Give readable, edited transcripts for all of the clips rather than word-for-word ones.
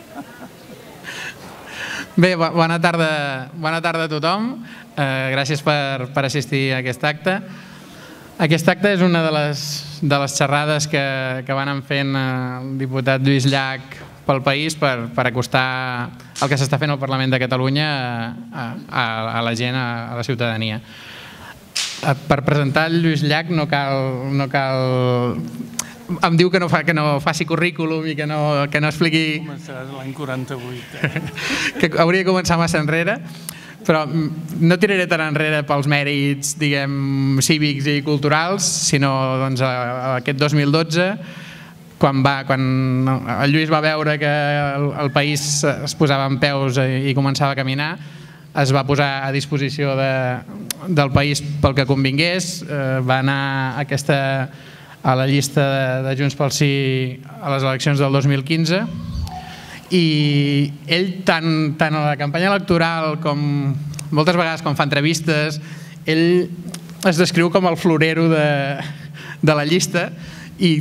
Bé, bona tarda a tothom. Gràcies per assistir a aquest acte. Aquest acte és una de les xerrades que van fent el diputat Lluís Llach pel país per acostar el que s'està fent al Parlament de Catalunya a la gent, a la ciutadania. Per presentar el Lluís Llach no cal... Em diu que no faci currículum i que no expliqui... Començaràs l'any 48. Que hauria de començar massa enrere, però no tiraré tan enrere pels mèrits, diguem, cívics i culturals, sinó aquest 2012, quan el Lluís va veure que el país es posava en peus i començava a caminar, es va posar a disposició del país pel que convingués, va anar a la llista de Junts pel Sí a les eleccions del 2015 i ell tant a la campanya electoral com moltes vegades quan fa entrevistes ell es descriu com el florero de la llista i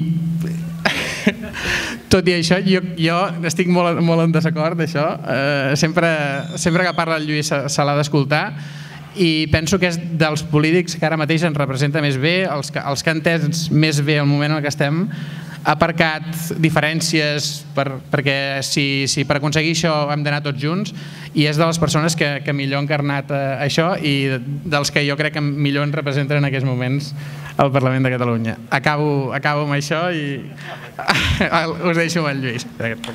tot i això jo estic molt en desacord d'això, sempre que parla el Lluís se l'ha d'escoltar i penso que és dels polítics que ara mateix ens representa més bé, els que han entès més bé el moment en què estem, ha aparcat diferències perquè si per aconseguir això hem d'anar tots junts i és de les persones que millor han encarnat això i dels que jo crec que millor ens representen en aquests moments al Parlament de Catalunya. Acabo amb això i us deixo amb el Lluís.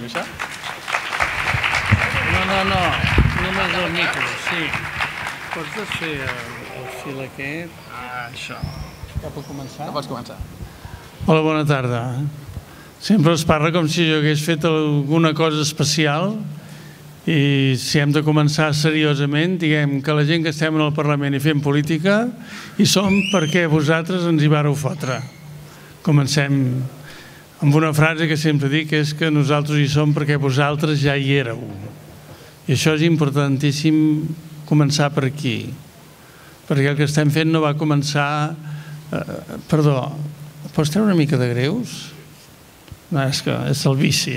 No, només el micro, sí. Pots desfer el fil aquest? Això. Ja puc començar? Ja pots començar. Hola, bona tarda. Sempre es parla com si jo hagués fet alguna cosa especial i si hem de començar seriosament, diguem que la gent que estem en el Parlament i fem política hi som perquè vosaltres ens hi vareu fotre. Comencem amb una frase que sempre dic, és que nosaltres hi som perquè vosaltres ja hi éreu. I això és importantíssim començar per aquí, perquè el que estem fent no va començar... Perdó, pots treure una mica de greus? No, és que és el vici,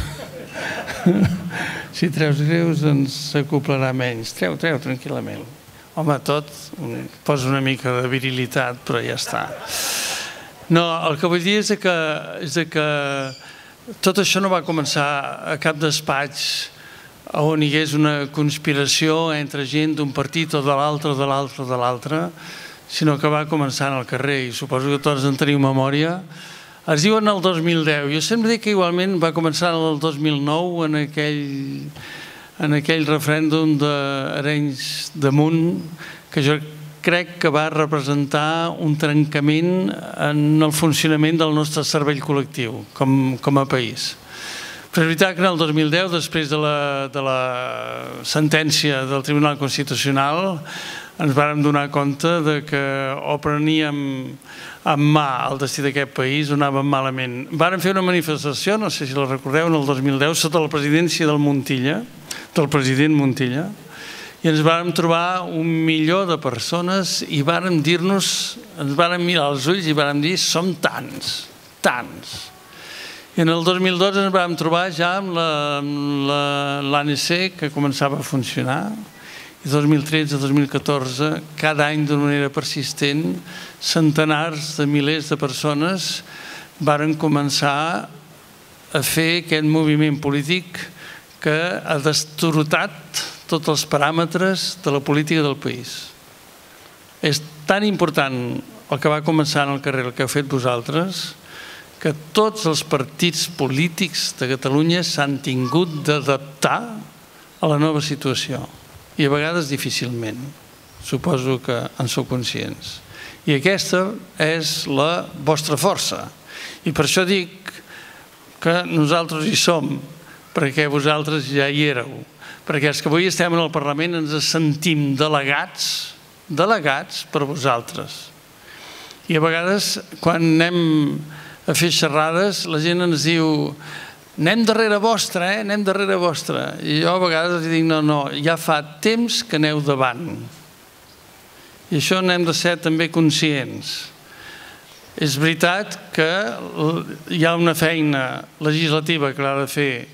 Si treus greus ens s'acoplarà menys. Treu tranquil·lament. Home, tot, posa una mica de virilitat, però ja està. No, el que vull dir és que tot això no va començar a cap despatx on hi hagués una conspiració entre gent d'un partit o de l'altre, sinó que va començar al carrer i suposo que tots en teniu memòria. Es diuen el 2010. Jo sempre dic que igualment va començar el 2009 en aquell referèndum d'Arenys de Munt que jo crec que va representar un trencament en el funcionament del nostre cervell col·lectiu com a país. Però és veritat que en el 2010, després de la sentència del Tribunal Constitucional, ens vàrem donar compte que o preníem en mà el destí d'aquest país o anàvem malament. Vàrem fer una manifestació, no sé si la recordeu, en el 2010, sota la presidència del president Montilla, i ens vàrem trobar 1 milió de persones i vàrem dir-nos, ens vàrem mirar als ulls i vàrem dir som tants. I en el 2012 ens vam trobar ja amb l'ANC que començava a funcionar i 2013-2014 cada any d'una manera persistent centenars de milers de persones varen començar a fer aquest moviment polític que ha destorotat tots els paràmetres de la política del país. És tan important el que va començar en el carrer, el que heu fet vosaltres, que tots els partits polítics de Catalunya s'han tingut d'adaptar a la nova situació. I a vegades difícilment. Suposo que en sou conscients. I aquesta és la vostra força. I per això dic que nosaltres hi som, perquè vosaltres ja hi éreu. Perquè els que avui estem en el Parlament ens sentim delegats per vosaltres. I a vegades, quan anem a fer xerrades, la gent ens diu anem darrere vostra, anem darrere vostra. I jo a vegades dic no, ja fa temps que aneu davant. I això n'hem de ser també conscients. És veritat que hi ha una feina legislativa que l'ha de fer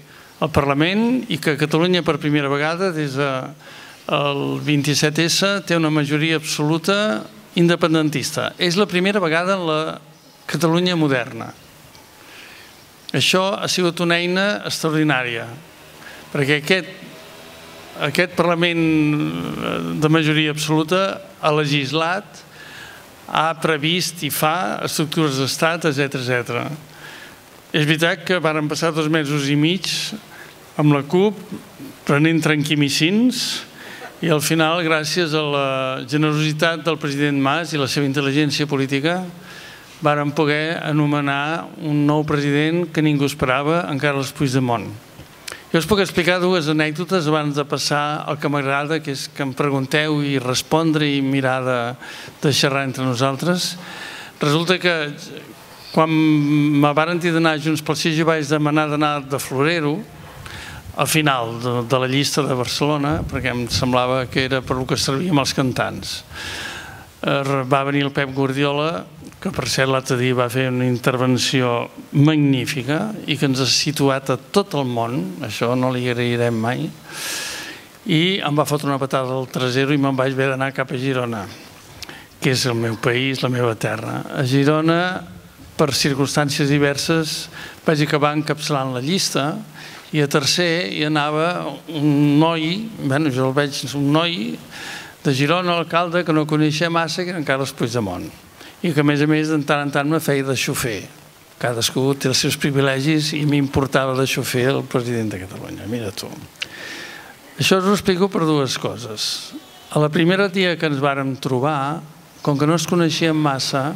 al Parlament i que Catalunya per primera vegada des del 27S té una majoria absoluta independentista. És la primera vegada en la Catalunya moderna. Això ha sigut una eina extraordinària, perquè aquest Parlament de majoria absoluta ha legislat, ha previst i fa estructures d'estat, etc. És veritat que varen passar 2 mesos i mig amb la CUP prenent tranquimicins i al final, gràcies a la generositat del president Mas i la seva intel·ligència política, varen poder anomenar un nou president que ningú esperava, en Carles Puigdemont. Jo us puc explicar 2 anècdotes abans de passar al que m'agrada, que és que em pregunteu i respondre i mirar de xerrar entre nosaltres. Resulta que quan me varen dir d'anar a Junts pel Sí, jo vaig demanar d'anar de florero al final de la llista de Barcelona, perquè em semblava que era per el que servíem els cantants. Va venir el Pep Guardiola, que per cert l'altre dia va fer una intervenció magnífica i que ens ha situat a tot el món, això no li agrairem mai, i em va fotre una patada al trasero i me'n vaig haver d'anar cap a Girona, que és el meu país, la meva terra. A Girona, per circumstàncies diverses, vaig acabar encapçalant la llista i a tercer hi anava un noi, jo el veig, un noi de Girona, alcalde, que no coneixia massa, que era en Carles Puigdemont, i que a més de tant en tant me feia de xofer. Cadascú té els seus privilegis i m'importava de xofer el president de Catalunya, mira tu. Això us ho explico per 2 coses. A la primera dia que ens vàrem trobar, com que no ens coneixíem massa,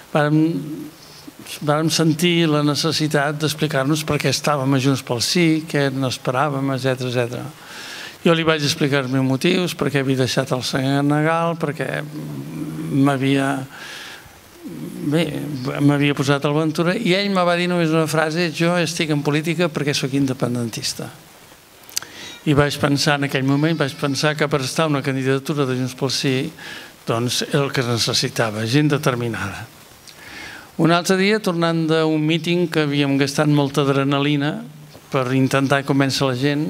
vàrem sentir la necessitat d'explicar-nos per què estàvem a Junts pel Sí, què n'esperàvem, etc. Jo li vaig explicar els meus motius, per què havia deixat el Senegal, perquè m'havia posat a l'aventura, i ell me va dir només una frase: jo estic en política perquè sóc independentista. I vaig pensar en aquell moment, que per estar una candidatura de Junts pel Sí, doncs era el que es necessitava, gent determinada. Un altre dia, tornant d'un míting que havíem gastat molta adrenalina per intentar convèncer la gent,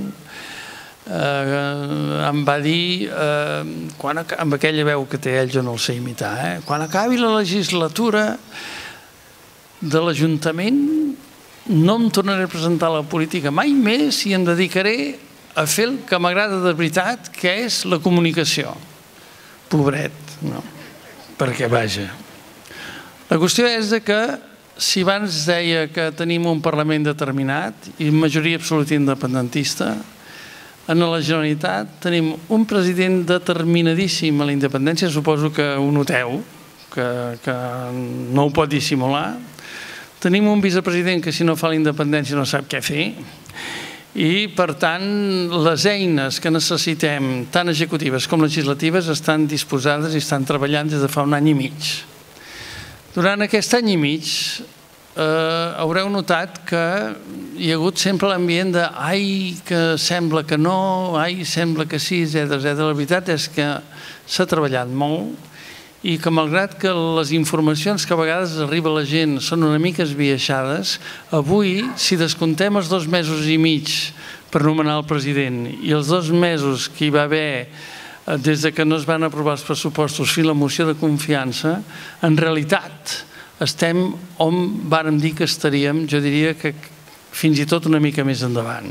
em va dir, amb aquella veu que té ell, jo no el sé imitar, quan acabi la legislatura de l'Ajuntament no em tornaré a presentar a la política mai més i em dedicaré a fer el que m'agrada de veritat, que és la comunicació. Pobret, no? Perquè vaja. La qüestió és que si abans deia que tenim un Parlament determinat i majoria absoluta independentista, en la Generalitat tenim un president determinadíssim a la independència, suposo que ho noteu, que no ho pot dissimular. Tenim un vicepresident que si no fa la independència no sap què fer i, per tant, les eines que necessitem, tant executives com legislatives, estan disposades i estan treballant des de fa 1 any i mig. Durant aquest any i mig haureu notat que hi ha hagut sempre l'ambient de ai, que sembla que no, ai, sembla que sí, etc. La veritat és que s'ha treballat molt i que malgrat que les informacions que a vegades arriba a la gent són una mica esbiaixades, avui, si descomptem els 2 mesos i mig per nomenar el president i els 2 mesos que hi va haver des que no es van aprovar els pressupostos fins a la moció de confiança, en realitat estem on vàrem dir que estaríem, jo diria que fins i tot una mica més endavant.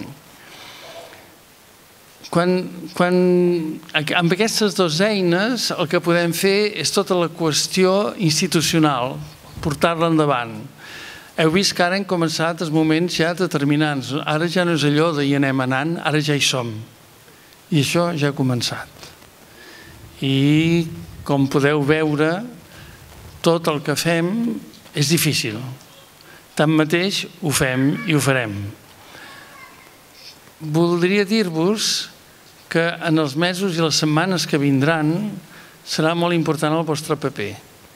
Amb aquestes 2 eines el que podem fer és tota la qüestió institucional, portar-la endavant. Heu vist que ara hem començat els moments ja determinants. Ara ja no és allò de hi anem anant, ara ja hi som. I això ja ha començat. I com podeu veure, tot el que fem és difícil. Tanmateix, ho fem i ho farem. Voldria dir-vos que en els mesos i les setmanes que vindran serà molt important el vostre paper.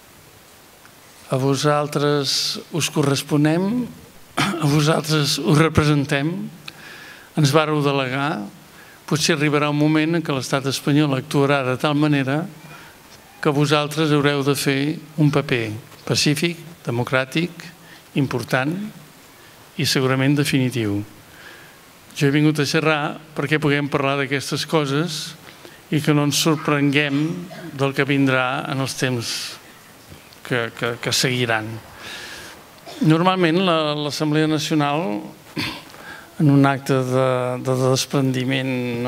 A vosaltres us corresponem, a vosaltres us representem, ens vareu delegar, potser arribarà un moment en què l'estat espanyol actuarà de tal manera que vosaltres haureu de fer un paper pacífic, democràtic, important i segurament definitiu. Jo he vingut a xerrar perquè puguem parlar d'aquestes coses i que no ens sorprenguem del que vindrà en els temps que seguiran. Normalment l'Assemblea Nacional, en un acte de desprendiment,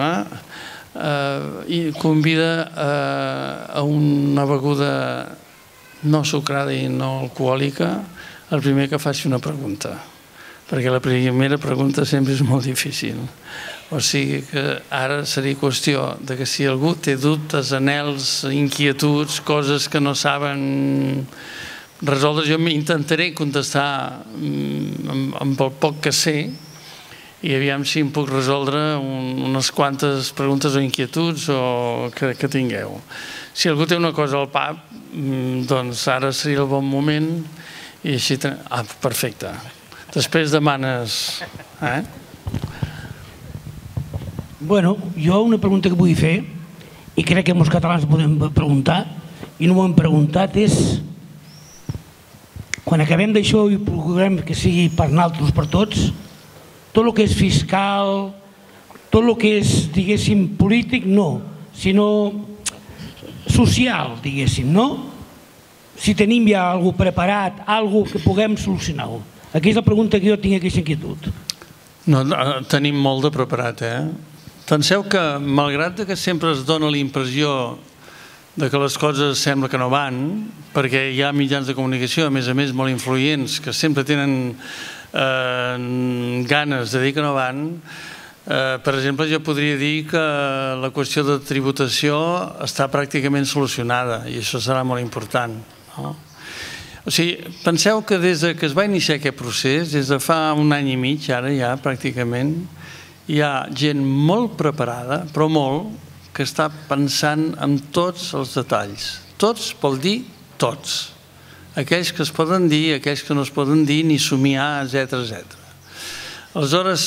convida a una beguda no sucrada i no alcohòlica el primer que faci una pregunta, perquè la primera pregunta sempre és molt difícil. O sigui que ara seria qüestió de que si algú té dubtes, anhels, inquietuds, coses que no saben resoldre, jo intentaré contestar amb el poc que sé i aviam si em puc resoldre unes quantes preguntes o inquietuds que tingueu. Si algú té una cosa al pap, doncs ara seria el bon moment i així... perfecte. Després demanes... Bueno, jo una pregunta que vull fer, i crec que molts catalans podem preguntar, i no ho hem preguntat, és quan acabem d'això i procurem que sigui per nosaltres, per tots, tot el que és fiscal, tot el que és, diguéssim, polític, no, sinó social, diguéssim, no? Si tenim ja alguna cosa preparat, alguna cosa que puguem solucionar-ho. Aquí és la pregunta que jo tinc aquesta inquietud. No, tenim molt de preparat, Penseu que, malgrat que sempre es dona la impressió que les coses sembla que no van, perquè hi ha mitjans de comunicació, a més, molt influents, que sempre tenen ganes de dir que no van. Per exemple, jo podria dir que la qüestió de tributació està pràcticament solucionada, i això serà molt important. O sigui, penseu que des que es va iniciar aquest procés, des de fa un any i mig, ara ja pràcticament, hi ha gent molt preparada, però molt, que està pensant en tots els detalls. Tots vol dir tots. Aquells que es poden dir, aquells que no es poden dir, ni somiar, etc. Aleshores,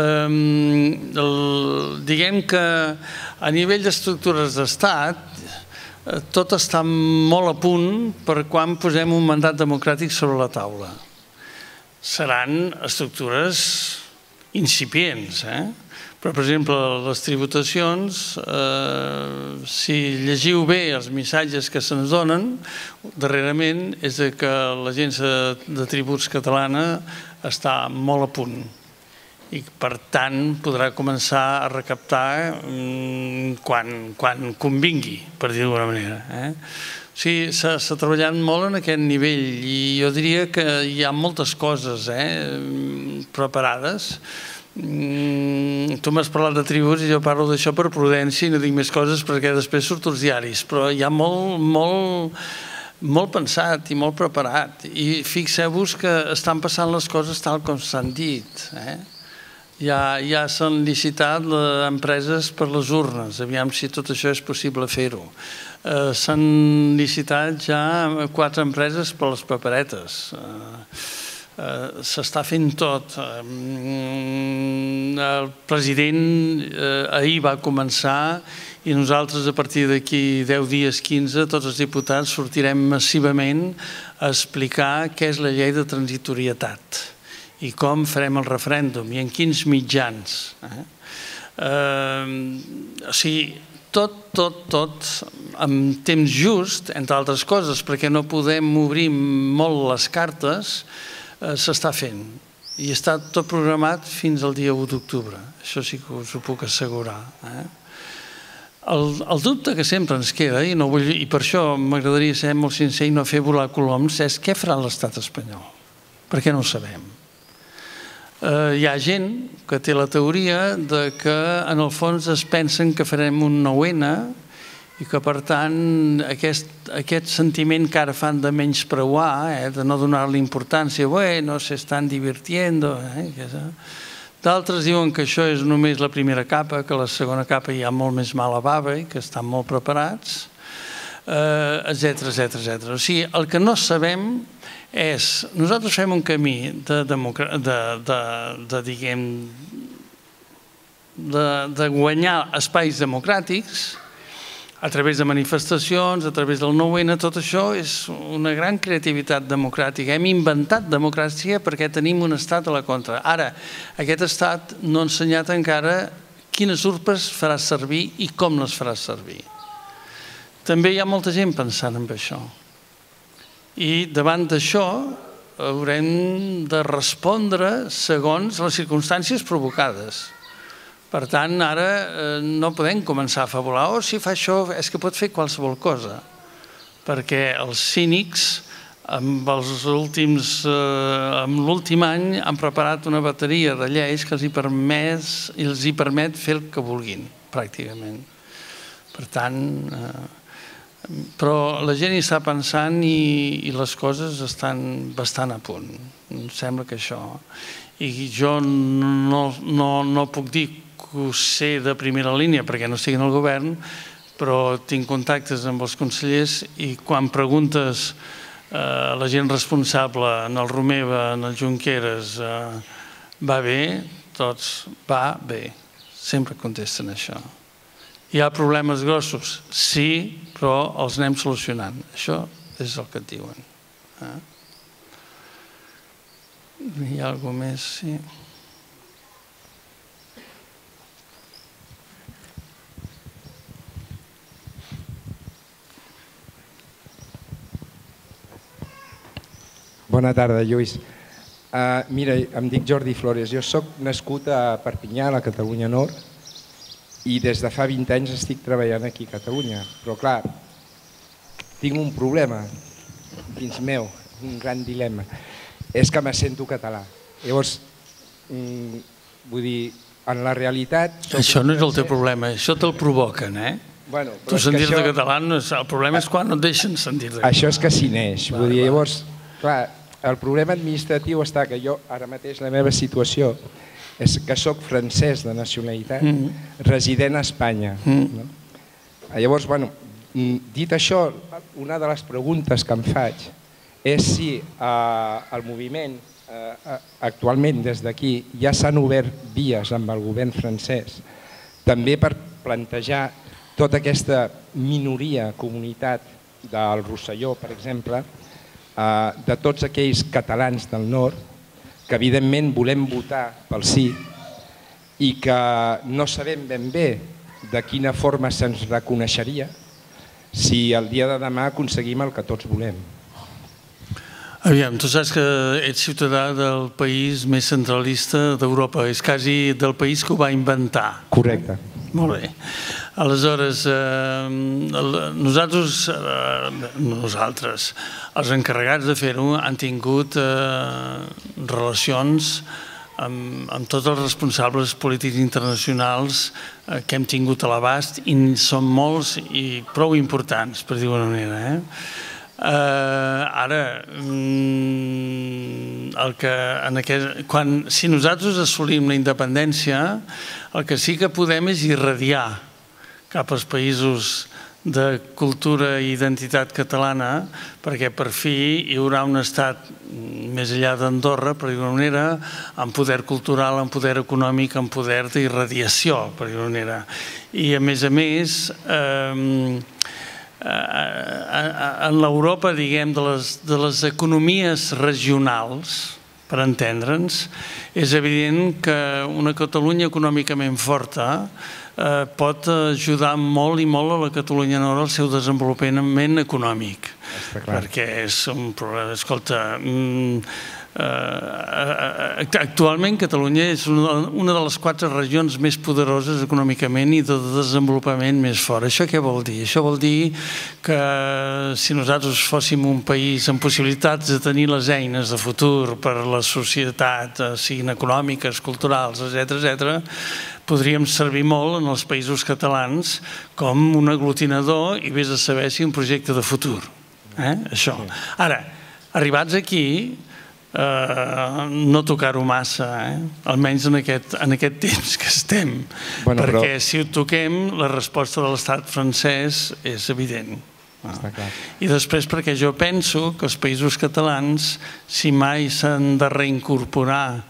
diguem que a nivell d'estructures d'estat, tot està molt a punt per quan posem un mandat democràtic sobre la taula. Seran estructures incipients, però, per exemple, les tributacions, si llegiu bé els missatges que se'ns donen, darrerament és que l'Agència de Tributs catalana està molt a punt i, per tant, podrà començar a recaptar quan convingui, per dir-ho d'alguna manera. O sigui, s'ha treballat molt en aquest nivell i jo diria que hi ha moltes coses preparades. Tu m'has parlat de tributs i jo parlo d'això per prudència i no dic més coses perquè després surto als diaris, però hi ha molt pensat i molt preparat i fixeu-vos que estan passant les coses tal com s'han dit. Ja s'han licitat empreses per les urnes, aviam si tot això és possible fer-ho. S'han licitat ja 4 empreses per les paperetes. S'està fent tot. El president ahir va començar i nosaltres a partir d'aquí 10 dies, 15, tots els diputats sortirem massivament a explicar què és la llei de transitorietat i com farem el referèndum i en quins mitjans. O sigui, tot amb temps just, entre altres coses, perquè no podem obrir molt les cartes, s'està fent i està tot programat fins al dia 1 d'octubre. Això sí que us ho puc assegurar. El dubte que sempre ens queda, i per això m'agradaria ser molt sincer i no fer volar coloms, és què farà l'estat espanyol? Perquè no ho sabem. Hi ha gent que té la teoria que en el fons es pensen que farem un 9-N i que, per tant, aquest sentiment que ara fan de menyspreuar, de no donar-li importància, bueno, se estan divirtiendo, d'altres diuen que això és només la primera capa, que la segona capa hi ha molt més mala bava i que estan molt preparats, etc. O sigui, el que no sabem és, nosaltres fem un camí de guanyar espais democràtics a través de manifestacions, a través del 9-N, tot això és una gran creativitat democràtica. Hem inventat democràcia perquè tenim un estat a la contra. Ara, aquest estat no ha ensenyat encara quines urpes farà servir i com les farà servir. També hi ha molta gent pensant en això. I davant d'això haurem de respondre segons les circumstàncies provocades. Per tant, ara no podem començar a fabular, si fa això és que pot fer qualsevol cosa, perquè els cínics amb l'últim any han preparat una bateria de lleis que els hi permet fer el que vulguin, pràcticament. Per tant, però la gent hi està pensant i les coses estan bastant a punt. Em sembla que això. I jo no puc dir que ho sé de primera línia perquè no estic en el govern, però tinc contactes amb els consellers i quan preguntes a la gent responsable, en el Romeva, en el Junqueras, va bé? Tots va bé. Sempre contesten això. Hi ha problemes grossos? Sí, però els anem solucionant. Això és el que et diuen. Hi ha alguna més? Sí. Bona tarda, Lluís. Mira, em dic Jordi Flores. Jo soc nascut a Perpinyà, a la Catalunya Nord, i des de fa 20 anys estic treballant aquí a Catalunya. Però clar, tinc un problema dins meu, un gran dilema. És que me sento català. Llavors, vull dir, en la realitat... Això no és el teu problema, això te'l provoquen, eh? Tu sentir-te català, el problema és quan no et deixen sentir-te català. Això és que s'hi neix. Vull dir, llavors, clar, el problema administratiu està que jo, ara mateix, la meva situació és que soc francès de nacionalitat, resident a Espanya. Llavors, dit això, una de les preguntes que em faig és si el moviment actualment des d'aquí ja s'han obert vies amb el govern francès també per plantejar tota aquesta minoria, comunitat del Rosselló, per exemple, de tots aquells catalans del nord que evidentment volem votar pel sí i que no sabem ben bé de quina forma se'ns reconeixeria si el dia de demà aconseguim el que tots volem. Aviam, tu saps que ets ciutadà del país més centralista d'Europa, és quasi del país que ho va inventar. Correcte. Molt bé. Aleshores, nosaltres, els encarregats de fer-ho, han tingut relacions amb tots els responsables polítics internacionals que hem tingut a l'abast i són molts i prou importants, per dir-ho d'una manera. Ara, si nosaltres assolim la independència, el que sí que podem és irradiar cap als països de cultura i identitat catalana, perquè per fi hi haurà un estat més enllà d'Andorra, per dir-ho d'una manera, amb poder cultural, amb poder econòmic, amb poder d'irradiació, per dir-ho d'una manera. I a més, en l'Europa, diguem, de les economies regionals, per entendre'ns, és evident que una Catalunya econòmicament forta pot ajudar molt i molt a la Catalunya Nord al seu desenvolupament econòmic. Perquè és un problema, escolta, actualment Catalunya és una de les 4 regions més poderoses econòmicament i de desenvolupament més fort. Això què vol dir? Això vol dir que si nosaltres fóssim un país amb possibilitats de tenir les eines de futur per a la societat, siguin econòmiques, culturals, etc., podríem servir molt en els països catalans com un aglutinador i vés a saber si un projecte de futur. Això. Ara, arribats aquí, no tocar-ho massa, almenys en aquest temps que estem, perquè si ho toquem la resposta de l'estat francès és evident. I després perquè jo penso que els països catalans, si mai s'han de reincorporar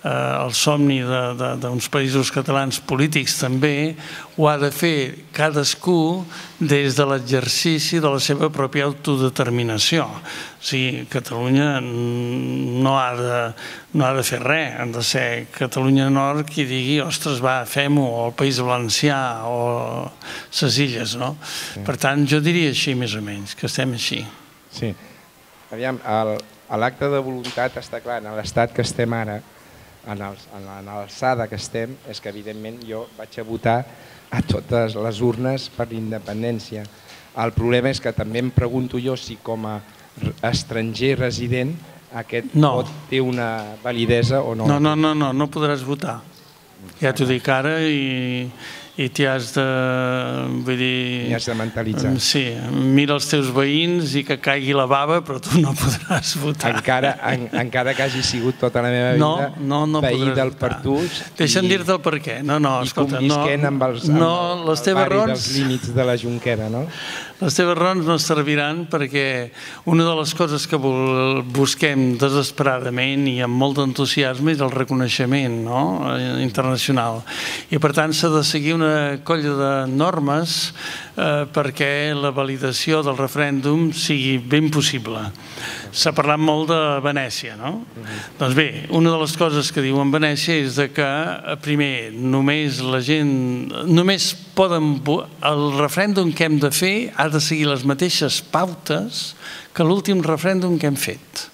el somni d'uns països catalans polítics també, ho ha de fer cadascú des de l'exercici de la seva pròpia autodeterminació. O sigui, Catalunya no ha de fer res, han de ser Catalunya Nord qui digui, ostres, va, fem-ho, o el País Valencià, o les Illes, no? Per tant, jo diria així, més o menys, que estem així. Sí. Aviam, l'acte de voluntat està clar, en l'estat que estem ara, en l'alçada que estem, és que evidentment jo vaig a votar a totes les urnes per l'independència. El problema és que també em pregunto jo si com a estranger resident aquest vot té una validesa o no. No podràs votar. Ja t'ho dic ara i t'hi has de... Vull dir... T'hi has de mentalitzar. Sí, mira els teus veïns i que caigui la bava, però tu no podràs votar. Encara que hagi sigut tota la meva vida veí del Pertús... Deixa'm dir-te el per què. I convisquent amb els barris dels límits de la Jonquera, no? Les teves raons no serviran perquè una de les coses que busquem desesperadament i amb molt d'entusiasme és el reconeixement internacional. I per tant s'ha de seguir una colla de normes perquè la validació del referèndum sigui ben possible. S'ha parlat molt de Venècia, no? Doncs bé, una de les coses que diuen Venècia és que, primer, només la gent... Només poden... El referèndum que hem de fer ha de seguir les mateixes pautes que l'últim referèndum que hem fet.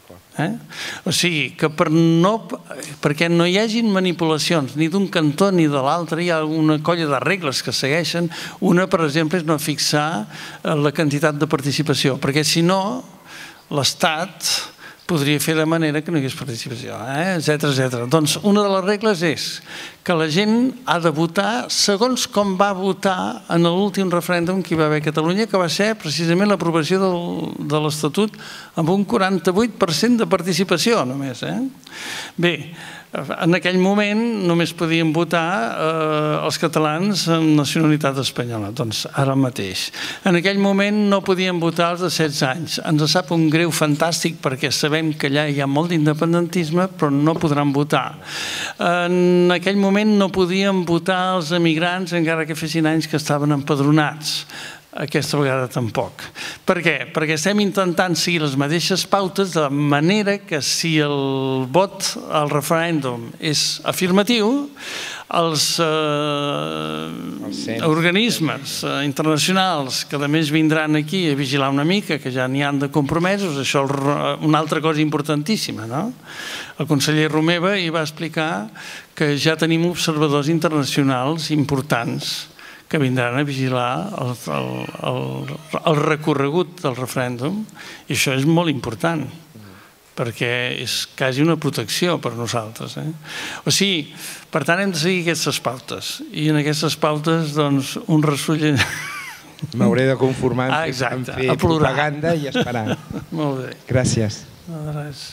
O sigui, que perquè no hi hagin manipulacions ni d'un cantó ni de l'altre, hi ha una colla de regles que segueixen. Una, per exemple, és no fixar la quantitat de participació, perquè si no, l'Estat podria fer de manera que no hi hagués participació, etcètera. Doncs una de les regles és que la gent ha de votar segons com va votar en l'últim referèndum que hi va haver a Catalunya, que va ser precisament l'aprovació de l'Estatut amb un 48% de participació només. Bé, en aquell moment només podien votar els catalans amb nacionalitat espanyola, doncs ara mateix. En aquell moment no podien votar els de 16 anys. Ens sap un greu fantàstic perquè sabem que allà hi ha molt d'independentisme, però no podran votar. En aquell moment no podien votar els emigrants encara que fessin anys que estaven empadronats. Aquesta vegada tampoc. Per què? Perquè estem intentant seguir les mateixes pautes de manera que si el vot al referèndum és afirmatiu, els organismes internacionals que a més vindran aquí a vigilar una mica, que ja n'hi han de compromesos, això és una altra cosa importantíssima, no? El conseller Romeva hi va explicar que ja tenim observadors internacionals importants que vindran a vigilar el recorregut del referèndum, i això és molt important, perquè és quasi una protecció per nosaltres. O sigui, per tant, hem de seguir aquestes pautes, i en aquestes pautes, doncs, un ressull... M'hauré de conformar en fer propaganda i esperar. Molt bé. Gràcies. No, de res.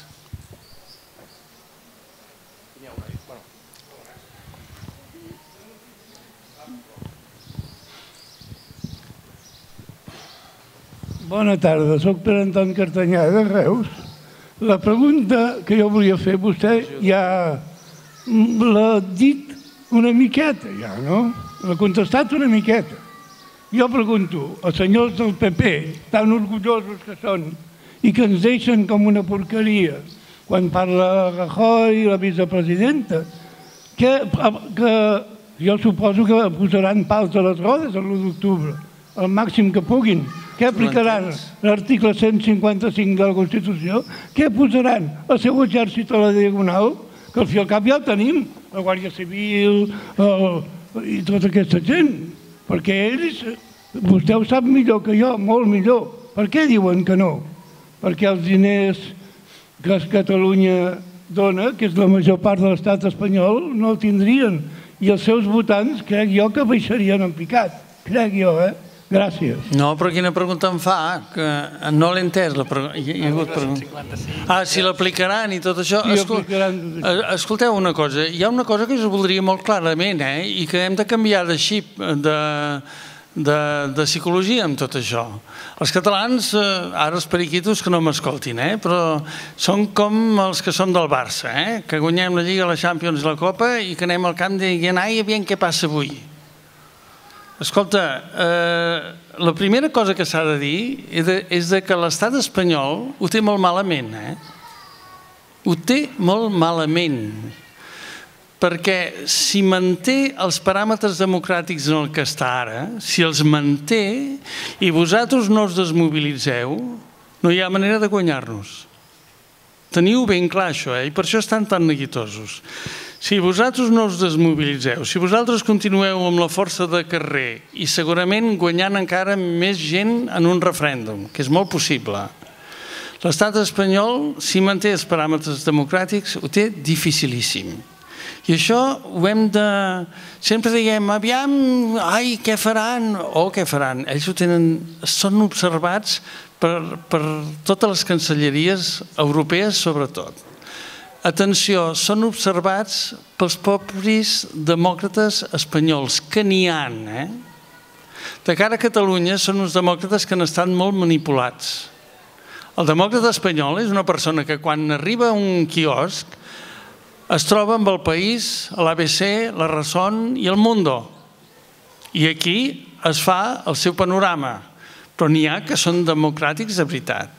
Bona tarda, soc Pere Anton Cartanyà de Reus. La pregunta que jo volia fer, vostè ja l'ha dit una miqueta, ja, no? L'ha contestat una miqueta. Jo pregunto, els senyors del PP, tan orgullosos que són i que ens deixen com una porqueria quan parla Rajoy i la vicepresidenta, que jo suposo que posaran pals a les rodes l'1 d'octubre, el màxim que puguin. Què aplicaran? L'article 155 de la Constitució? Què posaran? El seu exèrcit a la diagonal? Que al fi i al cap ja el tenim, la Guàrdia Civil i tota aquesta gent. Perquè ells, vostè ho sap millor que jo, molt millor. Per què diuen que no? Perquè els diners que Catalunya dona, que és la major part de l'estat espanyol, no el tindrien. I els seus votants crec jo que baixarien en picat. Crec jo, Gràcies. No, però quina pregunta em fa? Que no l'he entès. Si l'aplicaran i tot això. Escolteu una cosa. Hi ha una cosa que us voldria molt clarament i que hem de canviar de xip de psicologia amb tot això. Els catalans, ara els periquitos que no m'escoltin, però són com els que són del Barça, que guanyem la Lliga, la Champions i la Copa i que anem al camp dient, ai, aviam què passa avui. Escolta, la primera cosa que s'ha de dir és que l'estat espanyol ho té molt malament, ho té molt malament, perquè si manté els paràmetres democràtics en el que està ara, si els manté i vosaltres no us desmobilitzeu, no hi ha manera de guanyar-nos. Teniu ben clar això, i per això estan tan neguitosos. Si vosaltres no us desmobilitzeu, si vosaltres continueu amb la força de carrer i segurament guanyant encara més gent en un referèndum, que és molt possible, l'estat espanyol, si manté els paràmetres democràtics, ho té dificilíssim. I això ho hem de... Sempre diguem, aviam, ai, què faran? Què faran? Ells ho tenen... Són observats per totes les cancelleries europees, sobretot. Atenció, són observats pels propis demòcrates espanyols, que n'hi ha, De cara a Catalunya són uns demòcrates que han estat molt manipulats. El demòcrata espanyol és una persona que quan arriba a un quiosc es troba amb el País, l'ABC, la Razón i el Mundo. I aquí es fa el seu panorama. Però n'hi ha que són democràtics de veritat.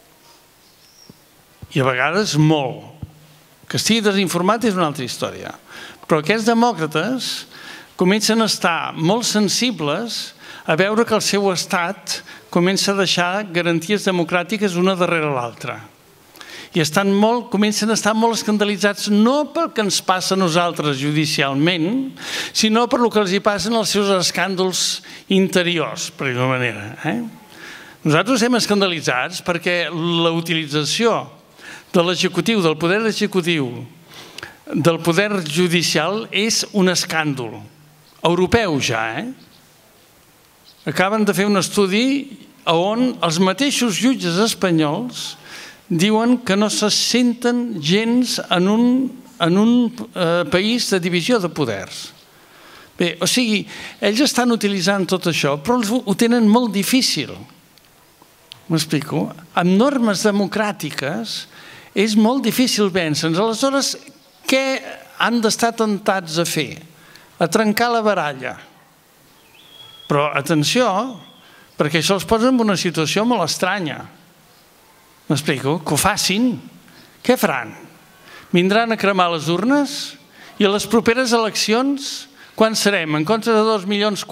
I a vegades molt. Que estigui desinformat és una altra història. Però aquests demòcrates comencen a estar molt sensibles a veure que el seu estat comença a deixar garanties democràtiques una darrere l'altra. I comencen a estar molt escandalitzats no pel que ens passa a nosaltres judicialment, sinó per el que els hi passen als seus escàndols interiors, per dir-ho manera. Nosaltres estem escandalitzats perquè la utilització de l'executiu, del poder executiu, del poder judicial és un escàndol. Europeu ja, Acaben de fer un estudi on els mateixos jutges espanyols diuen que no se senten gens en un país de divisió de poders. Bé, o sigui, ells estan utilitzant tot això, però ho tenen molt difícil. M'explico? Amb normes democràtiques és molt difícil vèncer-nos. Aleshores, què han d'estar tentats a fer? A trencar la baralla. Però, atenció, perquè això els posa en una situació molt estranya. M'explico? Que ho facin. Què faran? Vindran a cremar les urnes? I a les properes eleccions, quan serem? En contra de 2,4 milions?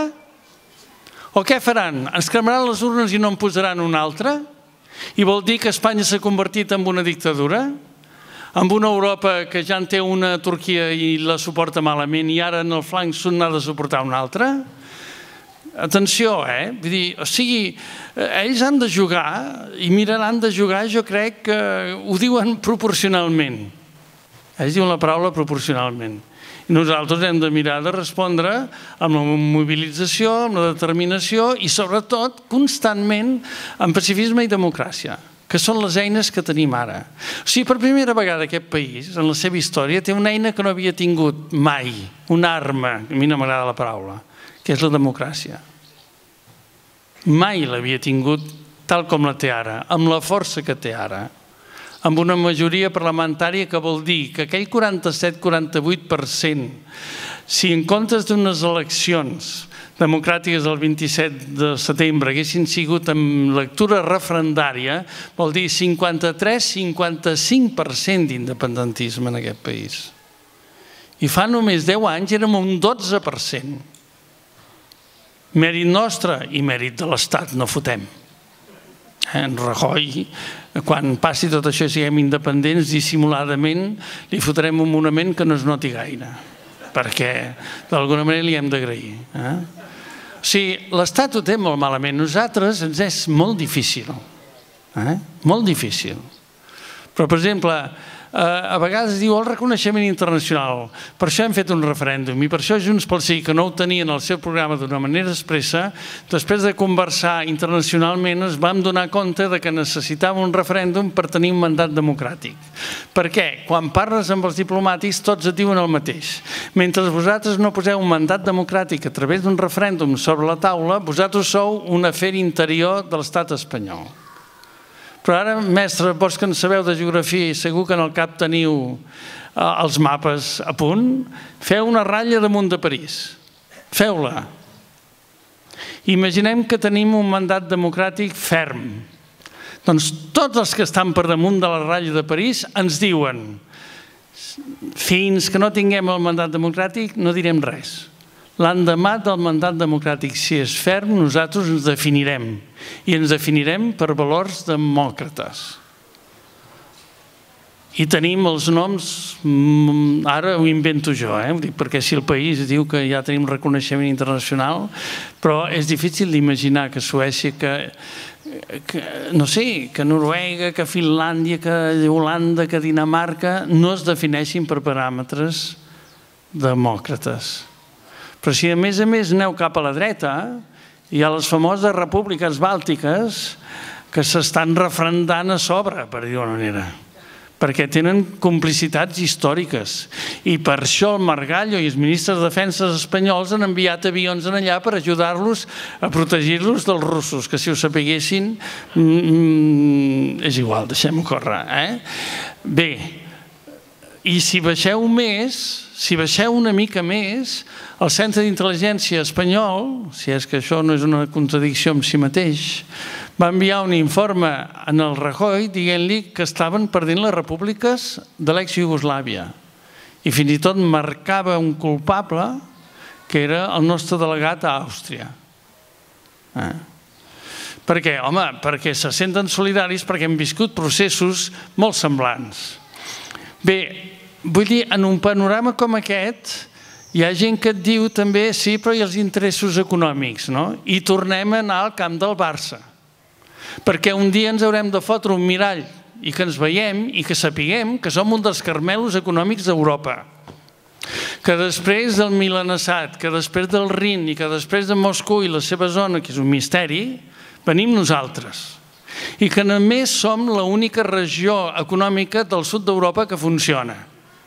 O què faran? Ens cremaran les urnes i no en posaran una altra? I vol dir que Espanya s'ha convertit en una dictadura? Amb una Europa que ja en té una Turquia i la suporta malament i ara en el flanc sud n'ha de suportar una altra? Atenció, Vull dir, o sigui, ells han de jugar i miraran de jugar, jo crec que ho diuen proporcionalment. Ells diuen la paraula proporcionalment. I nosaltres hem de mirar de respondre amb la mobilització, amb la determinació i, sobretot, constantment amb pacifisme i democràcia, que són les eines que tenim ara. O sigui, per primera vegada aquest país, en la seva història, té una eina que no havia tingut mai, una arma, a mi no m'agrada la paraula, que és la democràcia. Mai l'havia tingut tal com la té ara, amb la força que té ara, amb una majoria parlamentària que vol dir que aquell 47-48%, si en comptes d'unes eleccions democràtiques el 27 de setembre haguessin sigut amb lectura referendària, vol dir 53-55% d'independentisme en aquest país. I fa només 10 anys érem un 12%. Mèrit nostre i mèrit de l'Estat, no fotem. En Rajoy, quan passi tot això i siguem independents, dissimuladament li fotrem un monument que no es noti gaire, perquè d'alguna manera li hem d'agrair. O sigui, l'Estat ho té molt malament, nosaltres ens és molt difícil. Molt difícil. Però, per exemple, a vegades diu el reconeixement internacional. Per això hem fet un referèndum i per això Junts pel Sí, que no ho tenia en el seu programa d'una manera expressa, després de conversar internacionalment es vam donar compte que necessitava un referèndum per tenir un mandat democràtic. Per què? Quan parles amb els diplomàtics tots et diuen el mateix. Mentre vosaltres no poseu un mandat democràtic a través d'un referèndum sobre la taula, vosaltres sou un afer interior de l'estat espanyol. Però ara, mestre, vos que en sabeu de geografia i segur que en el cap teniu els mapes a punt, feu una ratlla damunt de París. Feu-la. Imaginem que tenim un mandat democràtic ferm. Doncs tots els que estan per damunt de la ratlla de París ens diuen fins que no tinguem el mandat democràtic no direm res. L'endemà del mandat democràtic, si és ferm, nosaltres ens definirem. I ens definirem per valors demòcrates. I tenim els noms, ara ho invento jo, perquè si el país diu que ja tenim reconeixement internacional, però és difícil d'imaginar que Suècia, no sé, que Noruega, que Finlàndia, que Holanda, que Dinamarca, no es defineixin per paràmetres demòcrates. Però si a més aneu cap a la dreta, hi ha les famoses repúbliques bàltiques que s'estan refrendant a sobre, per dir-ho d'una manera, perquè tenen complicitats històriques. I per això el Margallo i els ministres de Defensa espanyols han enviat avions allà per ajudar-los a protegir-los dels russos, que si ho sapiguessin és igual, deixem-ho córrer. Bé, i si baixeu una mica més, el Centre d'Intel·ligència espanyol, si és que això no és una contradicció en si mateix, va enviar un informe en el Rajoy dient-li que estaven perdent les repúbliques de l'ex-Iugoslàvia. I fins i tot marcava un culpable que era el nostre delegat a Àustria. Per què? Home, perquè se senten solidaris perquè hem viscut processos molt semblants. Bé, vull dir, en un panorama com aquest, hi ha gent que et diu també, sí, però hi ha els interessos econòmics, no? I tornem a anar al camp del Barça. Perquè un dia ens haurem de fotre un mirall i que ens veiem i que sapiguem que som un dels carmelos econòmics d'Europa. Que després del Milanesat, que després del Rin i que després de Moscou i la seva zona, que és un misteri, venim nosaltres. I que només som l'única regió econòmica del sud d'Europa que funciona.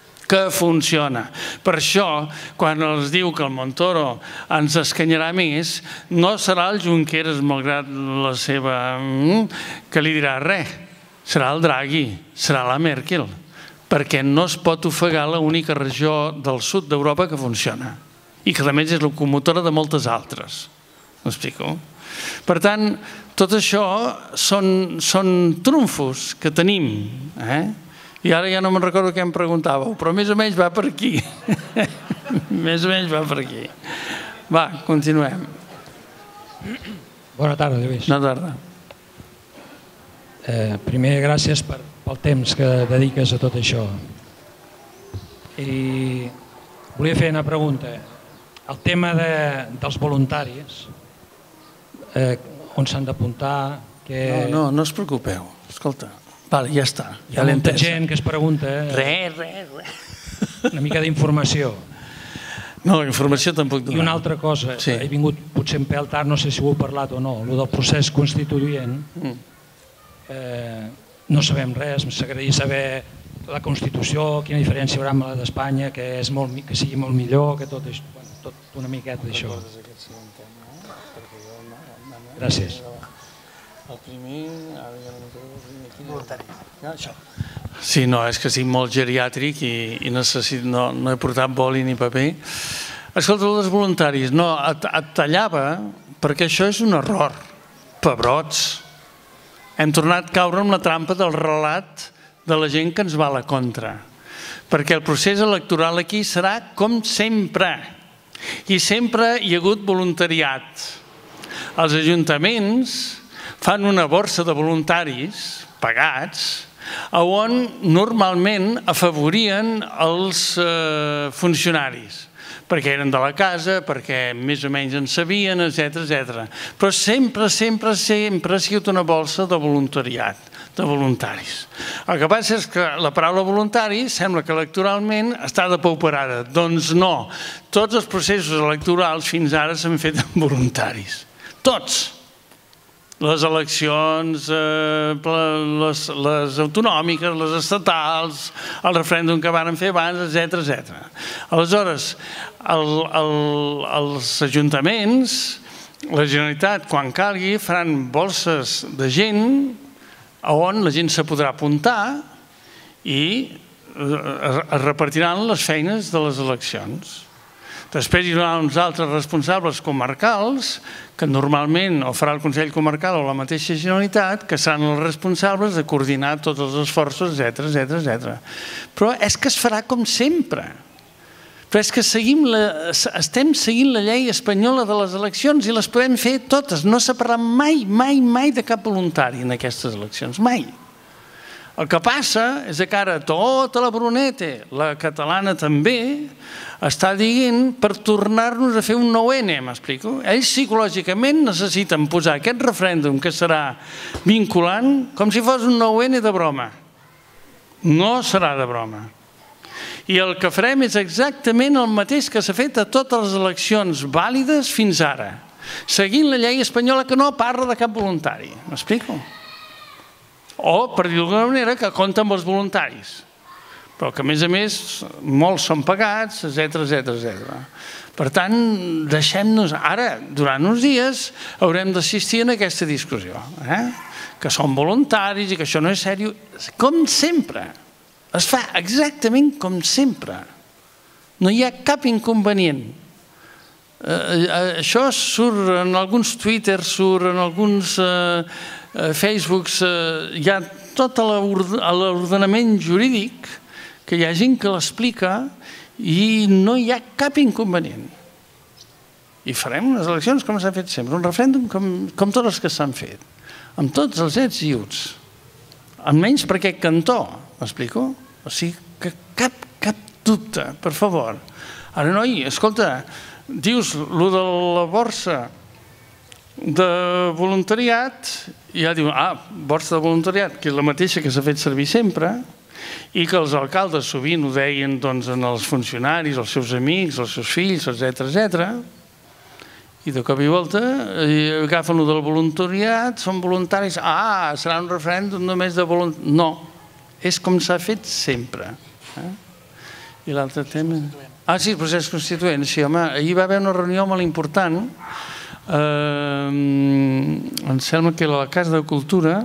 Per això, quan els diu que el Montoro ens escanyarà més, no serà el Junqueras, malgrat la seva... que li dirà res. Serà el Draghi, serà la Merkel, perquè no es pot ofegar l'única regió del sud d'Europa que funciona i que a més és locomotora de moltes altres. M'explico? Per tant, tot això són trumfos que tenim, i ara ja no me'n recordo què em preguntàveu, però més o menys va per aquí. Més o menys va per aquí. Va, continuem. Bona tarda, Lluís. Bona tarda. Primer, gràcies pel temps que dediques a tot això. I volia fer una pregunta. El tema dels voluntaris, on s'han d'apuntar... No us preocupeu. Escolta. Vale, ja està. Hi ha molta gent que es pregunta... Res. Una mica d'informació. No, informació tampoc donar. I una altra cosa, he vingut potser en pèl tard, no sé si ho heu parlat o no, el del procés constituent, no sabem res, m'agradaria saber la Constitució, quina diferència hi haurà amb la d'Espanya, que sigui molt millor, que tot una miqueta d'això. Gràcies. El primer... Sí, no, és que estic molt geriàtric i no he portat boli ni paper. Escolta, els voluntaris, no, et tallava perquè això és un error. Pebrots. Hem tornat a caure en la trampa del relat de la gent que ens va a la contra. Perquè el procés electoral aquí serà com sempre. I sempre hi ha hagut voluntariat. Els ajuntaments fan una borsa de voluntaris pagats on normalment afavorien els funcionaris perquè eren de la casa, perquè més o menys en sabien, etc. Però sempre ha sigut una borsa de voluntariat, de voluntaris. El que passa és que la paraula voluntari sembla que electoralment està depauperada. Doncs no, tots els processos electorals fins ara s'han fet amb voluntaris. Tots. Les eleccions, les autonòmiques, les estatals, el referèndum que varen fer abans, etc. Aleshores, els ajuntaments, la Generalitat, quan calgui, faran bolses de gent on la gent se podrà apuntar i es repartiran les feines de les eleccions. Després hi haurà uns altres responsables comarcals que normalment o farà el Consell Comarcal o la mateixa Generalitat, que seran els responsables de coordinar tots els esforços, etc. Però és que es farà com sempre. Però és que estem seguint la llei espanyola de les eleccions i les podem fer totes. No s'ha parlat mai de cap voluntari en aquestes eleccions, mai. El que passa és que ara tota la Brunete, la catalana també, està dient per tornar-nos a fer un 9N, m'explico? Ells psicològicament necessiten posar aquest referèndum que serà vinculant com si fos un 9N de broma. No serà de broma. I el que farem és exactament el mateix que s'ha fet a totes les eleccions vàlides fins ara, seguint la llei espanyola que no parla de cap voluntari. M'explico? O, per dir-ho d'alguna manera, que compta amb els voluntaris, però que, a més, molts són pagats, etc. Per tant, deixem-nos... Ara, durant uns dies, haurem d'assistir a aquesta discussió, que són voluntaris i que això no és seriós. Com sempre. Es fa exactament com sempre. No hi ha cap inconvenient. Això surt en alguns Twitters, surt en alguns Facebooks, hi ha tot l'ordenament jurídic, que hi ha gent que l'explica i no hi ha cap inconvenient. I farem unes eleccions com s'ha fet sempre, un referèndum com tots els que s'han fet, amb tots els ets i uts, almenys per aquest cantó, m'explico? O sigui, que cap dubte, per favor. Ara, noi, escolta, dius lo de la borsa de voluntariat, i ja diuen, borsa de voluntariat, que és la mateixa que s'ha fet servir sempre, i que els alcaldes sovint ho deien en els funcionaris, els seus amics, els seus fills, etc. I de cop i volta agafen el del voluntariat, són voluntaris, serà un referèndum només de voluntariat. No, és com s'ha fet sempre. I l'altre tema... sí, el procés constituent. Sí, home, ahir va haver una reunió molt important. Em sembla que a la Casa de Cultura...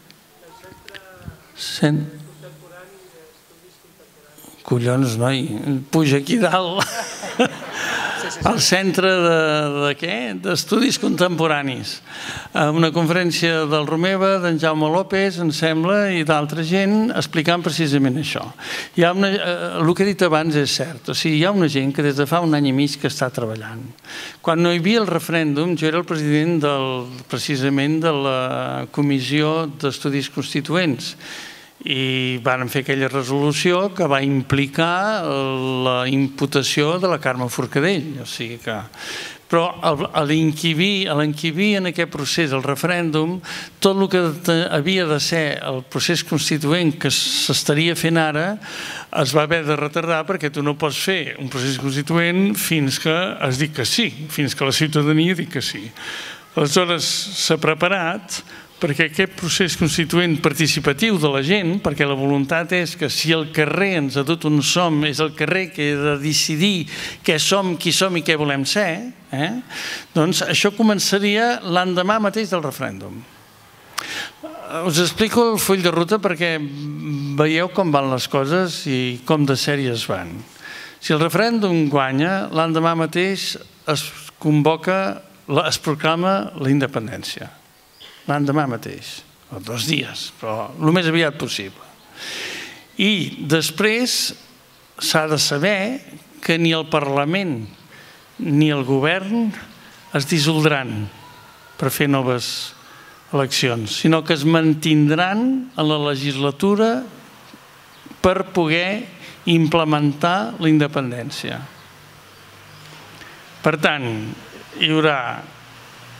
Collons, noi, puja aquí dalt. Al centre d'estudis contemporanis. Una conferència del Romeva, d'en Jaume López, em sembla, i d'altra gent explicant precisament això. El que he dit abans és cert. O sigui, hi ha una gent que des de fa un any i mig que està treballant. Quan no hi havia el referèndum, jo era el president precisament de la Comissió d'Estudis Constituents i van fer aquella resolució que va implicar la imputació de la Carme Forcadell. O sigui que... Però a l'encabir en aquest procés, el referèndum, tot el que havia de ser el procés constituent que s'estaria fent ara es va haver de retardar perquè tu no pots fer un procés constituent fins que es diu que sí, fins que la ciutadania diu que sí. Aleshores s'ha preparat perquè aquest procés constituent participatiu de la gent, perquè la voluntat és que si el carrer ens ha dut on som, és el carrer que ha de decidir què som, qui som i què volem ser, doncs això començaria l'endemà mateix del referèndum. Us explico el full de ruta perquè veieu com van les coses i com de sèries van. Si el referèndum guanya, l'endemà mateix es proclama la independència. L'endemà mateix, o 2 dies, però el més aviat possible. I després s'ha de saber que ni el Parlament ni el govern es dissoldran per fer noves eleccions, sinó que es mantindran en la legislatura per poder implementar la independència. Per tant, hi haurà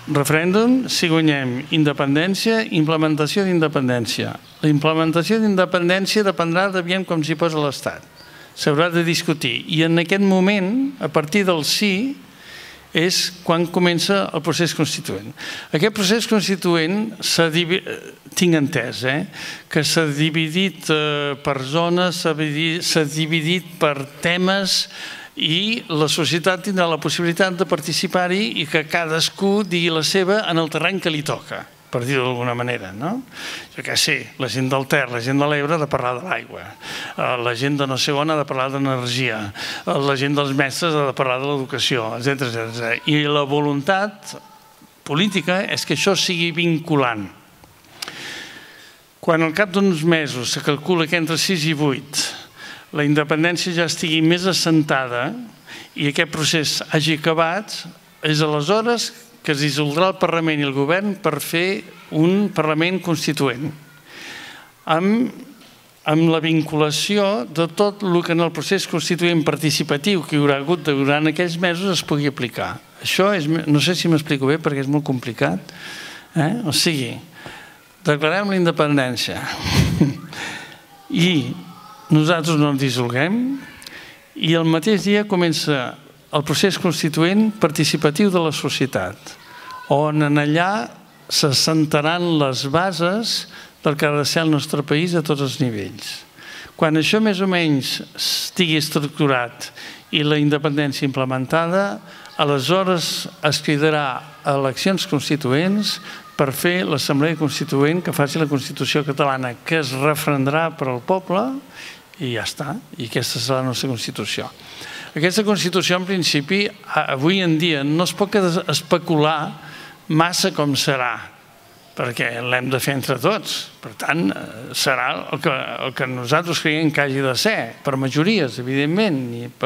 referèndum, si guanyem independència, implementació d'independència. La implementació d'independència dependrà de com s'hi posa l'Estat. S'haurà de discutir. I en aquest moment, a partir del sí, és quan comença el procés constituent. Aquest procés constituent tinc entès, que s'ha dividit per zones, s'ha dividit per temes i la societat tindrà la possibilitat de participar-hi i que cadascú digui la seva en el terreny que li toca, per dir-ho d'alguna manera. Jo què sé, la gent del Ter, la gent de l'Ebre ha de parlar de l'aigua, la gent de no sé on ha de parlar d'energia, la gent dels mestres ha de parlar de l'educació, etc. I la voluntat política és que això sigui vinculant. Quan al cap d'uns mesos se calcula que entre 6 i 8 la independència ja estigui més assentada i aquest procés hagi acabat, és aleshores que es dissoldrà el Parlament i el Govern per fer un Parlament constituent, amb la vinculació de tot el que en el procés constituent participatiu que hi haurà hagut durant aquells mesos es pugui aplicar. Això no sé si m'explico bé perquè és molt complicat. O sigui, declarem la independència i nosaltres no ens dissolguem i el mateix dia comença el procés constituent participatiu de la societat, on allà s'assentaran les bases del que ha de ser el nostre país a tots els nivells. Quan això més o menys estigui estructurat i la independència implementada, aleshores es cridarà a eleccions constituents per fer l'Assemblea Constituent que faci la Constitució catalana, que es referendarà per al poble i ja està, i aquesta serà la nostra Constitució. Aquesta Constitució, en principi, avui en dia no es pot especular massa com serà, perquè l'hem de fer entre tots. Per tant, serà el que nosaltres creiem que hagi de ser, per majories, evidentment.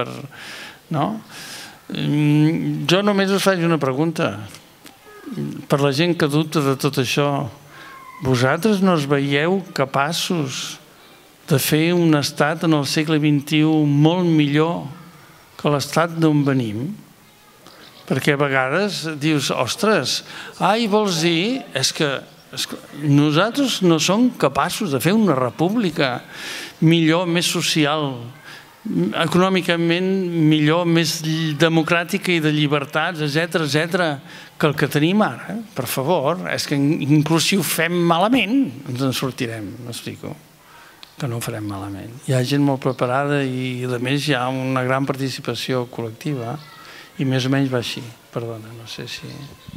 Jo només us faig una pregunta. Per la gent que dubta de tot això, vosaltres no us veieu capaços de fer un estat en el segle XXI molt millor que l'estat d'on venim? Perquè a vegades dius, ostres, vols dir, és que nosaltres no som capaços de fer una república millor, més social, econòmicament millor, més democràtica i de llibertats, etc., que el que tenim ara. Per favor, és que inclús si ho fem malament ens en sortirem, m'explico, que no ho farem malament. Hi ha gent molt preparada i a més hi ha una gran participació col·lectiva i més o menys va així. Perdona, no sé si...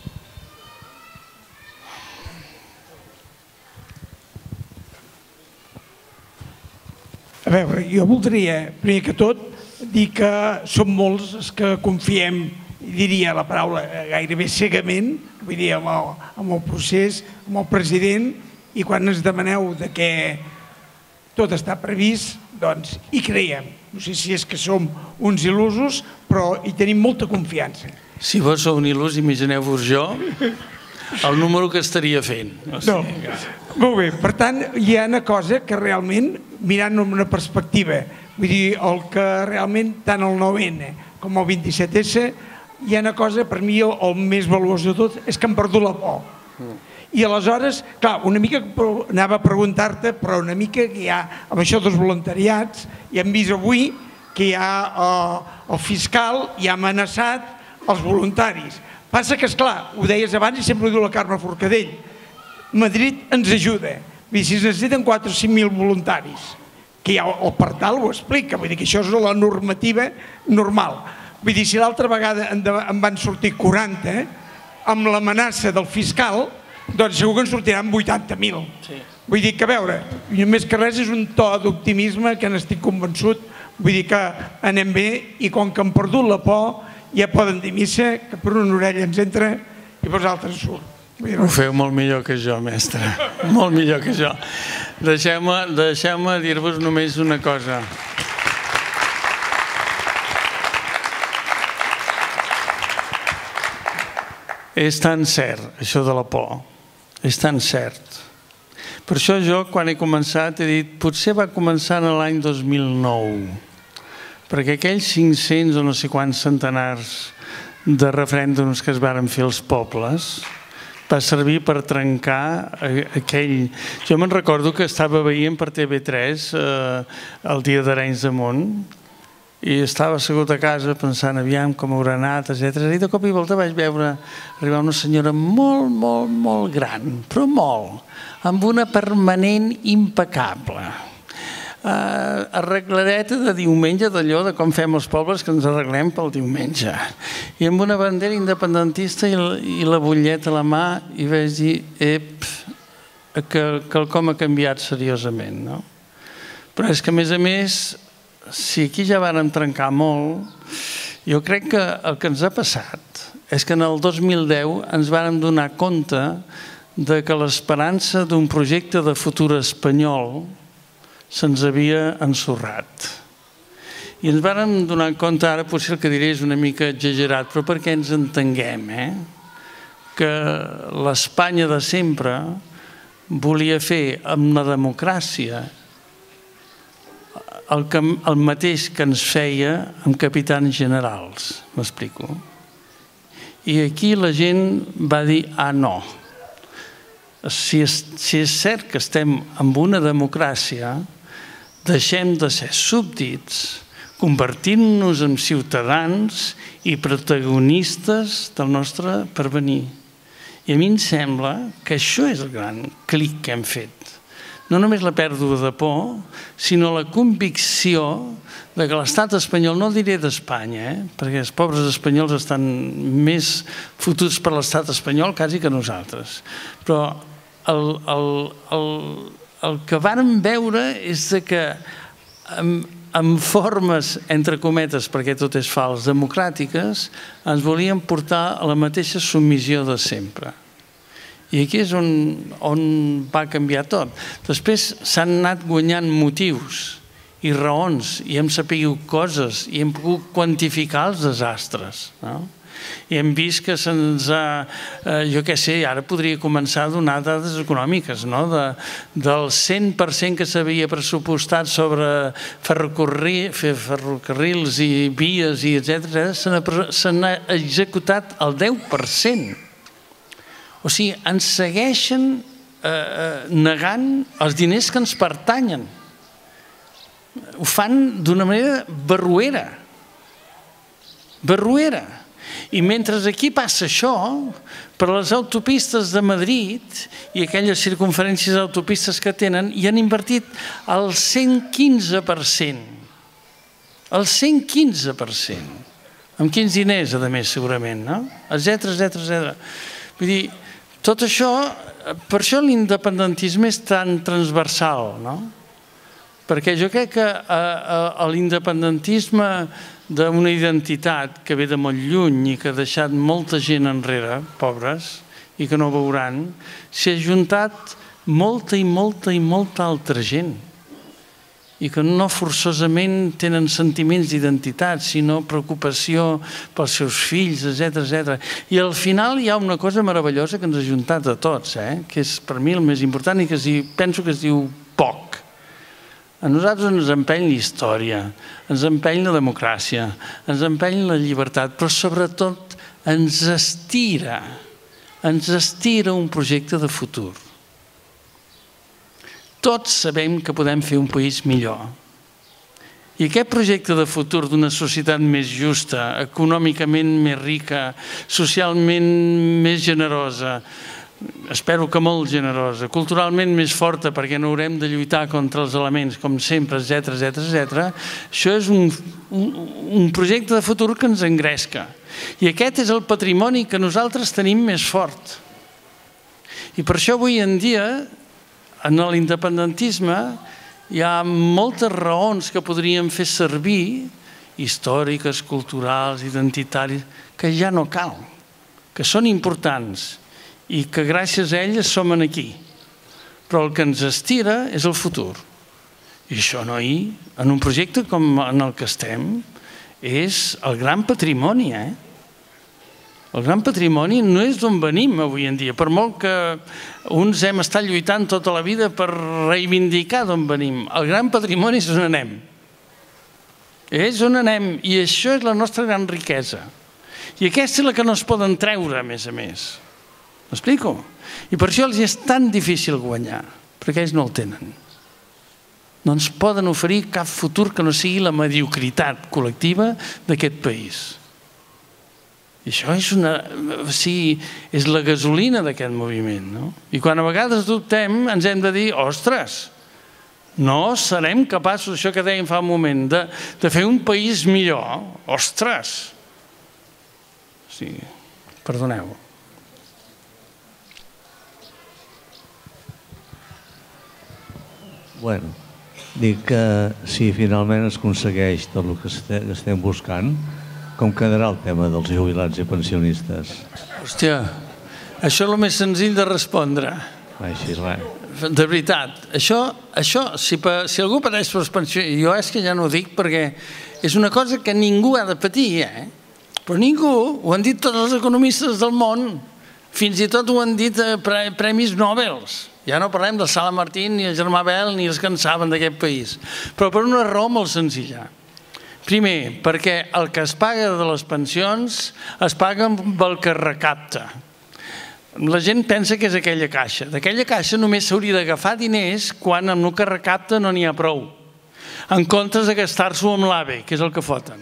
A veure, jo voldria, primer que tot, dir que som molts els que confiem, diria la paraula gairebé cegament, vull dir, amb el procés, amb el president, i quan ens demaneu de què tot està previst, doncs hi creiem. No sé si és que som uns il·lusos, però hi tenim molta confiança. Si vos sou un il·lus, imagineu-vos jo el número que estaria fent. No, molt bé. Per tant, hi ha una cosa que realment, mirant amb una perspectiva, vull dir, el que realment, tant el 9N com el 27S, hi ha una cosa, per mi, el més valuós de tot, és que han perdut la por. I aleshores, clar, una mica anava a preguntar-te, però una mica que hi ha, amb això dels voluntariats, i hem vist avui que hi ha el fiscal i ha amenaçat els voluntaris. Passa que, esclar, ho deies abans i sempre ho diu la Carme Forcadell, Madrid ens ajuda. Vull dir, si es necessiten 4 o 5.000 voluntaris, que ja el Partal ho explica, vull dir que això és la normativa normal. Vull dir, si l'altra vegada en van sortir 40, amb l'amenaça del fiscal, doncs segur que en sortiran 80.000. Vull dir que, a veure, més que res és un to d'optimisme que n'estic convençut, vull dir que anem bé i com que han perdut la por ja poden dir missa, que per una orella ens entra i per l'altra surt. Ho feu molt millor que jo, mestre, molt millor que jo. Deixeu-me dir-vos només una cosa. És tan cert, això de la por. És tan cert. Per això jo, quan he començat, he dit potser va començar en l'any 2009, perquè aquells 500 o no sé quants centenars de referèndums que es varen fer als pobles va servir per trencar aquell... Jo me'n recordo que estava veient per TV3 el dia d'Arenys de Munt i estava assegut a casa pensant aviam com haurà anat, etc. I de cop i volta vaig veure arribar una senyora molt, molt, molt gran, però molt, amb una permanent impecable. Arregladeta de diumenge, d'allò de com fem els pobles que ens arreglem pel diumenge, i amb una bandera independentista i la butlleta a la mà, i vaig dir que quelcom ha canviat seriosament, no? Però és que a més, si aquí ja vàrem trencar molt, jo crec que el que ens ha passat és que en el 2010 ens vàrem donar compte de que l'esperança d'un projecte de futur espanyol se'ns havia ensorrat. I ens vàrem donar compte, ara potser el que diré és una mica exagerat, però perquè ens entenguem, que l'Espanya de sempre volia fer amb la democràcia el mateix que ens feia amb capitans generals, m'explico. I aquí la gent va dir, no. Si és cert que estem en una democràcia, deixem de ser súbdits, convertint-nos en ciutadans i protagonistes del nostre pervenir. I a mi em sembla que això és el gran clic que hem fet. No només la pèrdua de por, sinó la convicció de que l'estat espanyol, no diré d'Espanya, perquè els pobres espanyols estan més fotuts per l'estat espanyol quasi que nosaltres, però el que vàrem veure és que amb formes, entre cometes, perquè tot és fals, democràtiques, ens volien portar a la mateixa submissió de sempre. I aquí és on va canviar tot. Després s'han anat guanyant motius i raons, i hem sabut coses, i hem pogut quantificar els desastres, no? I hem vist que se'ns ha, jo què sé, ara podria començar a donar dades econòmiques, no? Del 100% que s'havia pressupostat sobre ferrocarrils i vies i etc., se n'ha executat el 10%. O sigui, ens segueixen negant els diners que ens pertanyen. Ho fan d'una manera barroera. Barroera. I mentre aquí passa això, per les autopistes de Madrid i aquelles circunferències d'autopistes que tenen, hi han invertit el 115%. El 115%. Amb quins diners, a més, segurament, no? Etcètera. Vull dir, tot això, per això l'independentisme és tan transversal, no? Perquè jo crec que l'independentisme d'una identitat que ve de molt lluny i que ha deixat molta gent enrere, pobres, i que no veuran, s'ha ajuntat molta i molta altra gent i que no forçosament tenen sentiments d'identitat, sinó preocupació pels seus fills, etc. I al final hi ha una cosa meravellosa que ens ha ajuntat a tots, que és per mi el més important i que penso que es diu poc. A nosaltres ens empeny la història, ens empeny la democràcia, ens empeny la llibertat, però sobretot ens estira un projecte de futur. Tots sabem que podem fer un país millor. I aquest projecte de futur d'una societat més justa, econòmicament més rica, socialment més generosa, espero que molt generosa, culturalment més forta perquè no haurem de lluitar contra els elements com sempre, etc. Això és un projecte de futur que ens engresca. I aquest és el patrimoni que nosaltres tenim més fort. I per això avui en dia, en l'independentisme, hi ha moltes raons que podríem fer servir, històriques, culturals, identitàries, que ja no cal, que són importants i que gràcies a elles som aquí. Però el que ens estira és el futur. I això, noi, en un projecte com en el que estem, és el gran patrimoni, El gran patrimoni no és d'on venim avui en dia, per molt que uns hem estat lluitant tota la vida per reivindicar d'on venim. El gran patrimoni és on anem. És on anem, i això és la nostra gran riquesa. I aquesta és la que no es poden treure, a més. M'explico? I per això els és tan difícil guanyar, perquè ells no el tenen. No ens poden oferir cap futur que no sigui la mediocritat col·lectiva d'aquest país. I això és la gasolina d'aquest moviment, no? I quan a vegades dubtem ens hem de dir, ostres, no serem capaços, això que dèiem fa un moment, de fer un país millor. Ostres! Sí, perdoneu. Bueno, dic que si finalment es aconsegueix tot el que estem buscant, com quedarà el tema dels jubilats i pensionistes? Hòstia, això és el més senzill de respondre. Així, res. De veritat, això si algú pateix per les pensions, jo és que ja no ho dic perquè és una cosa que ningú ha de patir, però ningú, ho han dit tots els economistes del món, fins i tot ho han dit premis Nobel. Ja no parlem de Sala Martín, ni el Germà Bel, ni els que en saben d'aquest país, però per una raó molt senzilla. Primer, perquè el que es paga de les pensions es paga amb el que recapta. La gent pensa que és aquella caixa. D'aquella caixa només s'hauria d'agafar diners quan amb el que recapta no n'hi ha prou, en comptes de gastar-s'ho amb l'AVE, que és el que foten.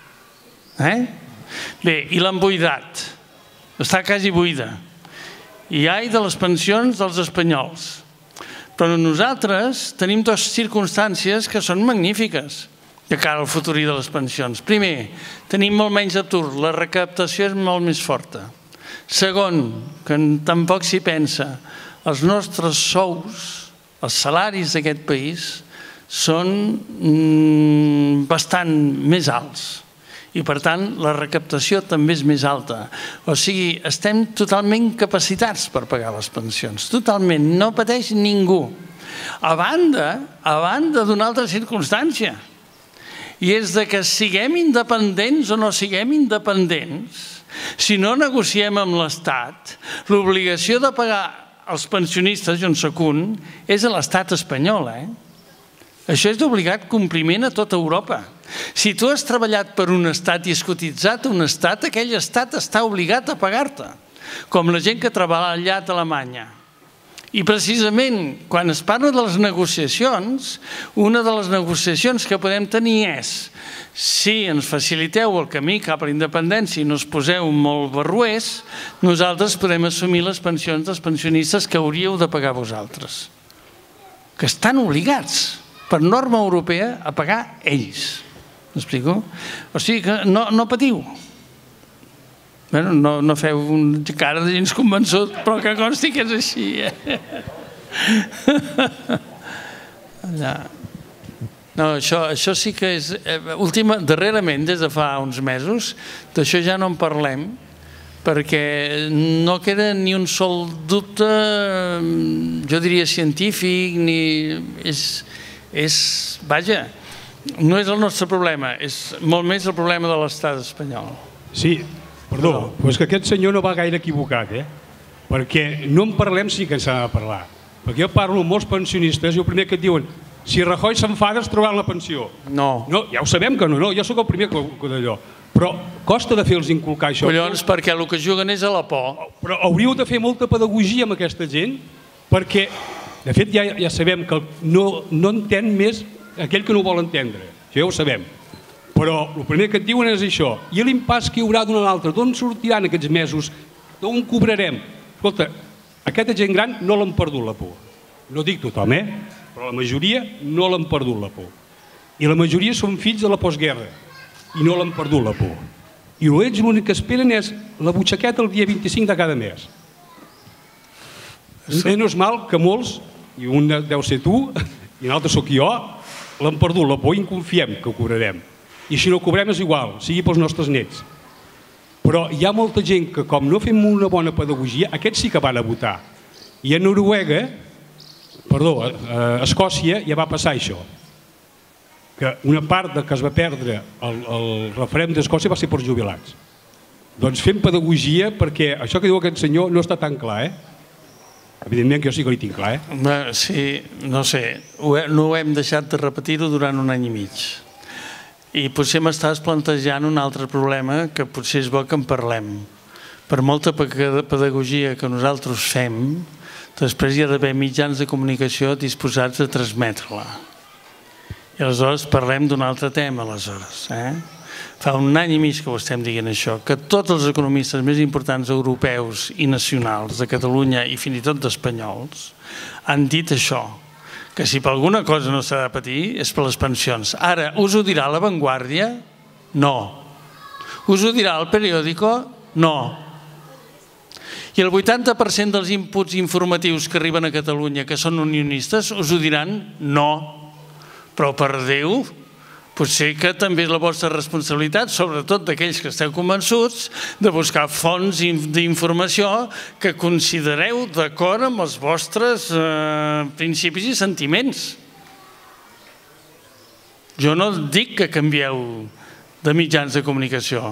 Bé, i l'han buidat. Està quasi buida. I ai de les pensions dels espanyols. Però nosaltres tenim dues circumstàncies que són magnífiques de cara al futur de les pensions. Primer, tenim molt menys atur, la recaptació és molt més forta. Segon, que tampoc s'hi pensa, els nostres sous, els salaris d'aquest país, són bastant més alts. I per tant, la recaptació també és més alta. O sigui, estem totalment capacitats per pagar les pensions. Totalment, no pateix ningú. A banda d'una altra circumstància. I és que siguem independents o no siguem independents, si no negociem amb l'Estat, l'obligació de pagar els pensionistes, jo en soc un, és a l'Estat espanyol. Això és d'obligat compliment a tota Europa. Si tu has treballat per un estat i has cotitzat a un estat, aquell estat està obligat a pagar-te, com la gent que ha treballat a Alemanya. I precisament quan es parla de les negociacions, una de les negociacions que podem tenir és si ens faciliteu el camí cap a la independència i no us poseu molt barruers, nosaltres podem assumir les pensions dels pensionistes que hauríeu de pagar vosaltres, que estan obligats per norma europea a pagar ells. M'explico? O sigui que no patiu. No feu cara de gens convençut, però que consti que és així. No, això sí que és... Darrerament, des de fa uns mesos, d'això ja no en parlem, perquè no queda ni un sol dubte, jo diria científic, ni... Vaja, no és el nostre problema, és molt més el problema de l'estat espanyol. Sí, perdó, però és que aquest senyor no va gaire equivocat, perquè no en parlem sí que ens s'ha de parlar. Perquè jo parlo amb molts pensionistes i el primer que et diuen, si Rajoy s'enfada es trobaran la pensió. No. Ja ho sabem que no, jo sóc el primer que d'allò. Però costa de fer-los inculcar això. Collons, perquè el que juguen és a la por. Però hauríeu de fer molta pedagogia amb aquesta gent, perquè, de fet, ja sabem que no entén més aquell que no vol entendre. Això ja ho sabem. Però el primer que et diuen és això. I l'impàs que hi haurà d'un a l'altre? D'on sortiran aquests mesos? D'on cobrarem? Escolta, aquesta gent gran no l'han perdut la por. No dic tothom, però la majoria no l'han perdut la por. I la majoria són fills de la postguerra i no l'han perdut la por. I ells l'únic que esperen és la butxaqueta el dia 25 de cada mes. Menys mal que molts, i un deu ser tu i un altre sóc jo, l'han perdut la por i en confiem que ho cobrarem. I si no ho cobrem és igual, sigui pels nostres nets. Però hi ha molta gent que, com no fem una bona pedagogia, aquests sí que van a votar. I a Noruega, a Escòcia, ja va passar això. Que una part que es va perdre el referèndum d'Escòcia va ser per jubilats. Doncs fem pedagogia perquè això que diu aquest senyor no està tan clar, Evidentment que jo sí que ho tinc clar, Sí, no sé, no ho hem deixat de repetir-ho durant un any i mig. I potser m'estàs plantejant un altre problema que potser és bo que en parlem. Per molta pedagogia que nosaltres fem, després hi ha d'haver mitjans de comunicació disposats a transmetre-la. I aleshores parlem d'un altre tema, aleshores. Fa un any i mig que ho estem dient això, que tots els economistes més importants europeus i nacionals de Catalunya i fins i tot d'espanyols han dit això, que si per alguna cosa no s'ha de patir és per les pensions. Ara, us ho dirà La Vanguardia? No. Us ho dirà El Periódico? No. I el 80% dels inputs informatius que arriben a Catalunya que són unionistes us ho diran? No. Però per Déu, potser que també és la vostra responsabilitat, sobretot d'aquells que esteu convençuts, de buscar fonts d'informació que considereu d'acord amb els vostres principis i sentiments. Jo no dic que canvieu de mitjans de comunicació.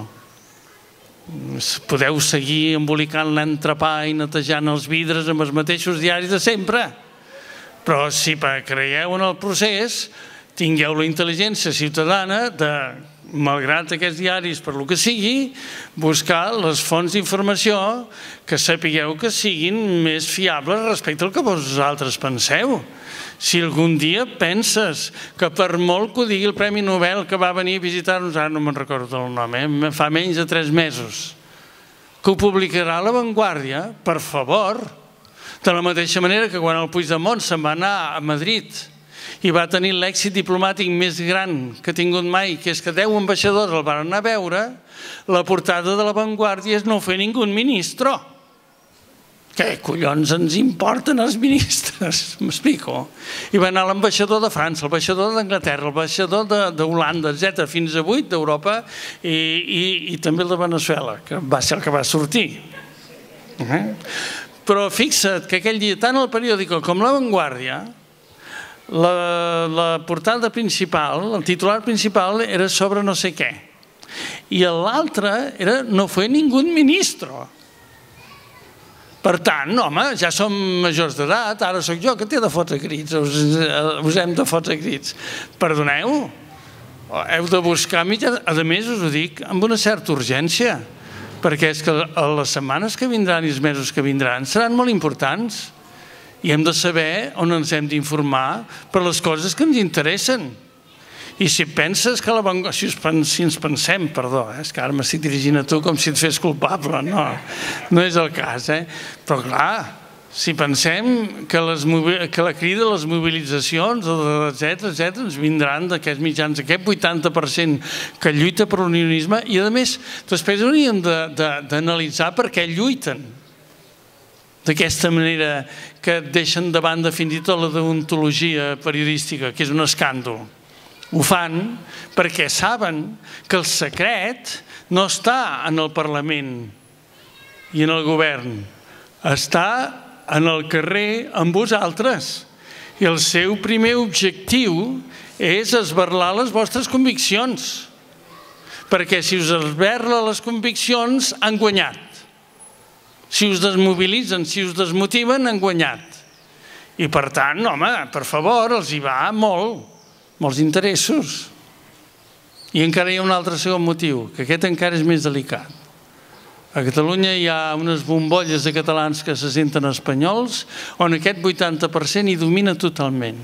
Podeu seguir embolicant l'entrepà i netejant els vidres amb els mateixos diaris de sempre. Però si creieu en el procés, tingueu la intel·ligència ciutadana de, malgrat aquests diaris per lo que sigui, buscar les fonts d'informació que sapigueu que siguin més fiables respecte al que vosaltres penseu. Si algun dia penses que per molt que ho digui el Premi Nobel que va venir a visitar-nos, ara no me'n recordo el nom, fa menys de 3 mesos, que ho publicarà La Vanguardia, per favor, de la mateixa manera que quan el Puigdemont se'n va anar a Madrid i va tenir l'èxit diplomàtic més gran que ha tingut mai, que és que 10 ambaixadors el van anar a veure, la portada de La Vanguardia és no fer ningú ministre. Què collons ens importen els ministres? M'explico? I va anar l'ambaixador de França, l'ambaixador d'Anglaterra, l'ambaixador d'Holanda, etc., fins a 8 d'Europa i també el de Venezuela, que va ser el que va sortir. Però fixa't que aquell dia, tant el Periódico com La Vanguardia, la portada principal, el titular principal era sobre no sé què. I l'altre era no fue ningún ministro. Per tant, home, ja som majors d'edat, ara sóc jo que t'he de fotre crits, us hem de fotre crits. Perdoneu, heu de buscar mitjans, a més us ho dic amb una certa urgència, perquè és que les setmanes que vindran i els mesos que vindran seran molt importants. I hem de saber on ens hem d'informar per les coses que ens interessen. I si penses que si ens pensem, perdó, és que ara m'estic dirigint a tu com si et fes culpable, no és el cas, però clar, si pensem que la crida a les mobilitzacions, etc., ens vindran d'aquests mitjans, aquest 80% que lluita per l'unionisme, i a més, després hauríem d'analitzar per què lluiten d'aquesta manera que deixen de banda fins i tot la deontologia periodística, que és un escàndol. Ho fan perquè saben que el secret no està en el Parlament i en el govern, està en el carrer amb vosaltres. I el seu primer objectiu és esberlar les vostres conviccions, perquè si us esberla les conviccions han guanyat. Si us desmobilitzen, si us desmotiven, han guanyat. I per tant, home, per favor, els hi va molts interessos. I encara hi ha un altre segon motiu, que aquest encara és més delicat. A Catalunya hi ha unes bombolles de catalans que se senten espanyols, on aquest 80% hi domina totalment.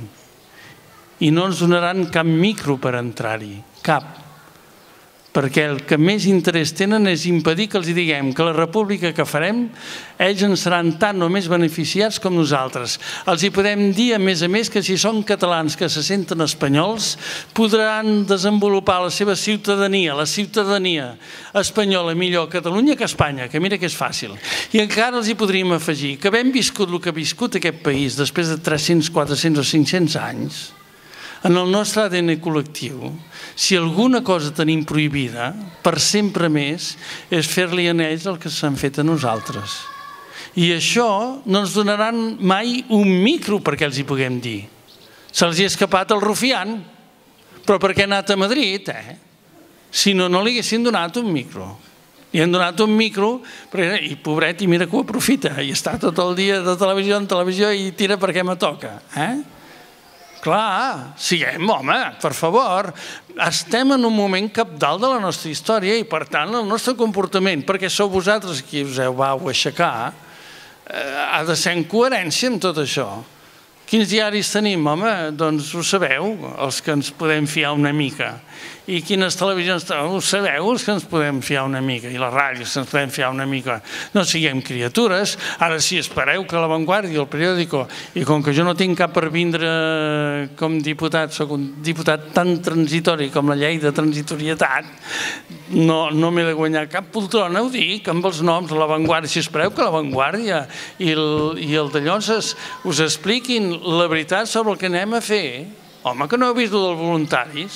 I no ens donaran cap micro per entrar-hi, cap. Perquè el que més interès tenen és impedir que els diguem que la república que farem, ells en seran tant o més beneficiats com nosaltres. Els hi podem dir, a més, que si són catalans que se senten espanyols, podran desenvolupar la seva ciutadania, la ciutadania espanyola millor a Catalunya que a Espanya, que mira que és fàcil. I encara els hi podríem afegir que havent viscut el que ha viscut aquest país després de 300, 400 o 500 anys, en el nostre ADN col·lectiu, si alguna cosa tenim prohibida, per sempre més, és fer-li a ells el que s'han fet a nosaltres. I això no ens donaran mai un micro perquè els hi puguem dir. Se'ls hi ha escapat el rufián, però perquè ha anat a Madrid, Si no, no li haguessin donat un micro. Li han donat un micro, i pobret, i mira que ho aprofita, i està tot el dia de televisió en televisió i tira perquè me toca, Clar, siguem, home, per favor. Estem en un moment cabdal de la nostra història i, per tant, el nostre comportament, perquè sou vosaltres qui us vau aixecar, ha de ser en coherència amb tot això. Quins diaris tenim, home? Doncs ho sabeu, els que ens podem fiar una mica. I quines televisions tenim? Ho sabeu, els que ens podem fiar una mica. I les ràdios ens podem fiar una mica. No siguem criatures. Ara sí, espereu que La Vanguardia, el periòdico, i com que jo no tinc cap per vindre com diputat, soc un diputat tan transitori com la llei de transitorietat, no m'he de guanyar cap poltrona, ho dic, amb els noms, La Vanguardia. Si espereu que La Vanguardia i el de Llonses us expliquin la veritat sobre el que anem a fer, home, que no heu vist dels voluntaris?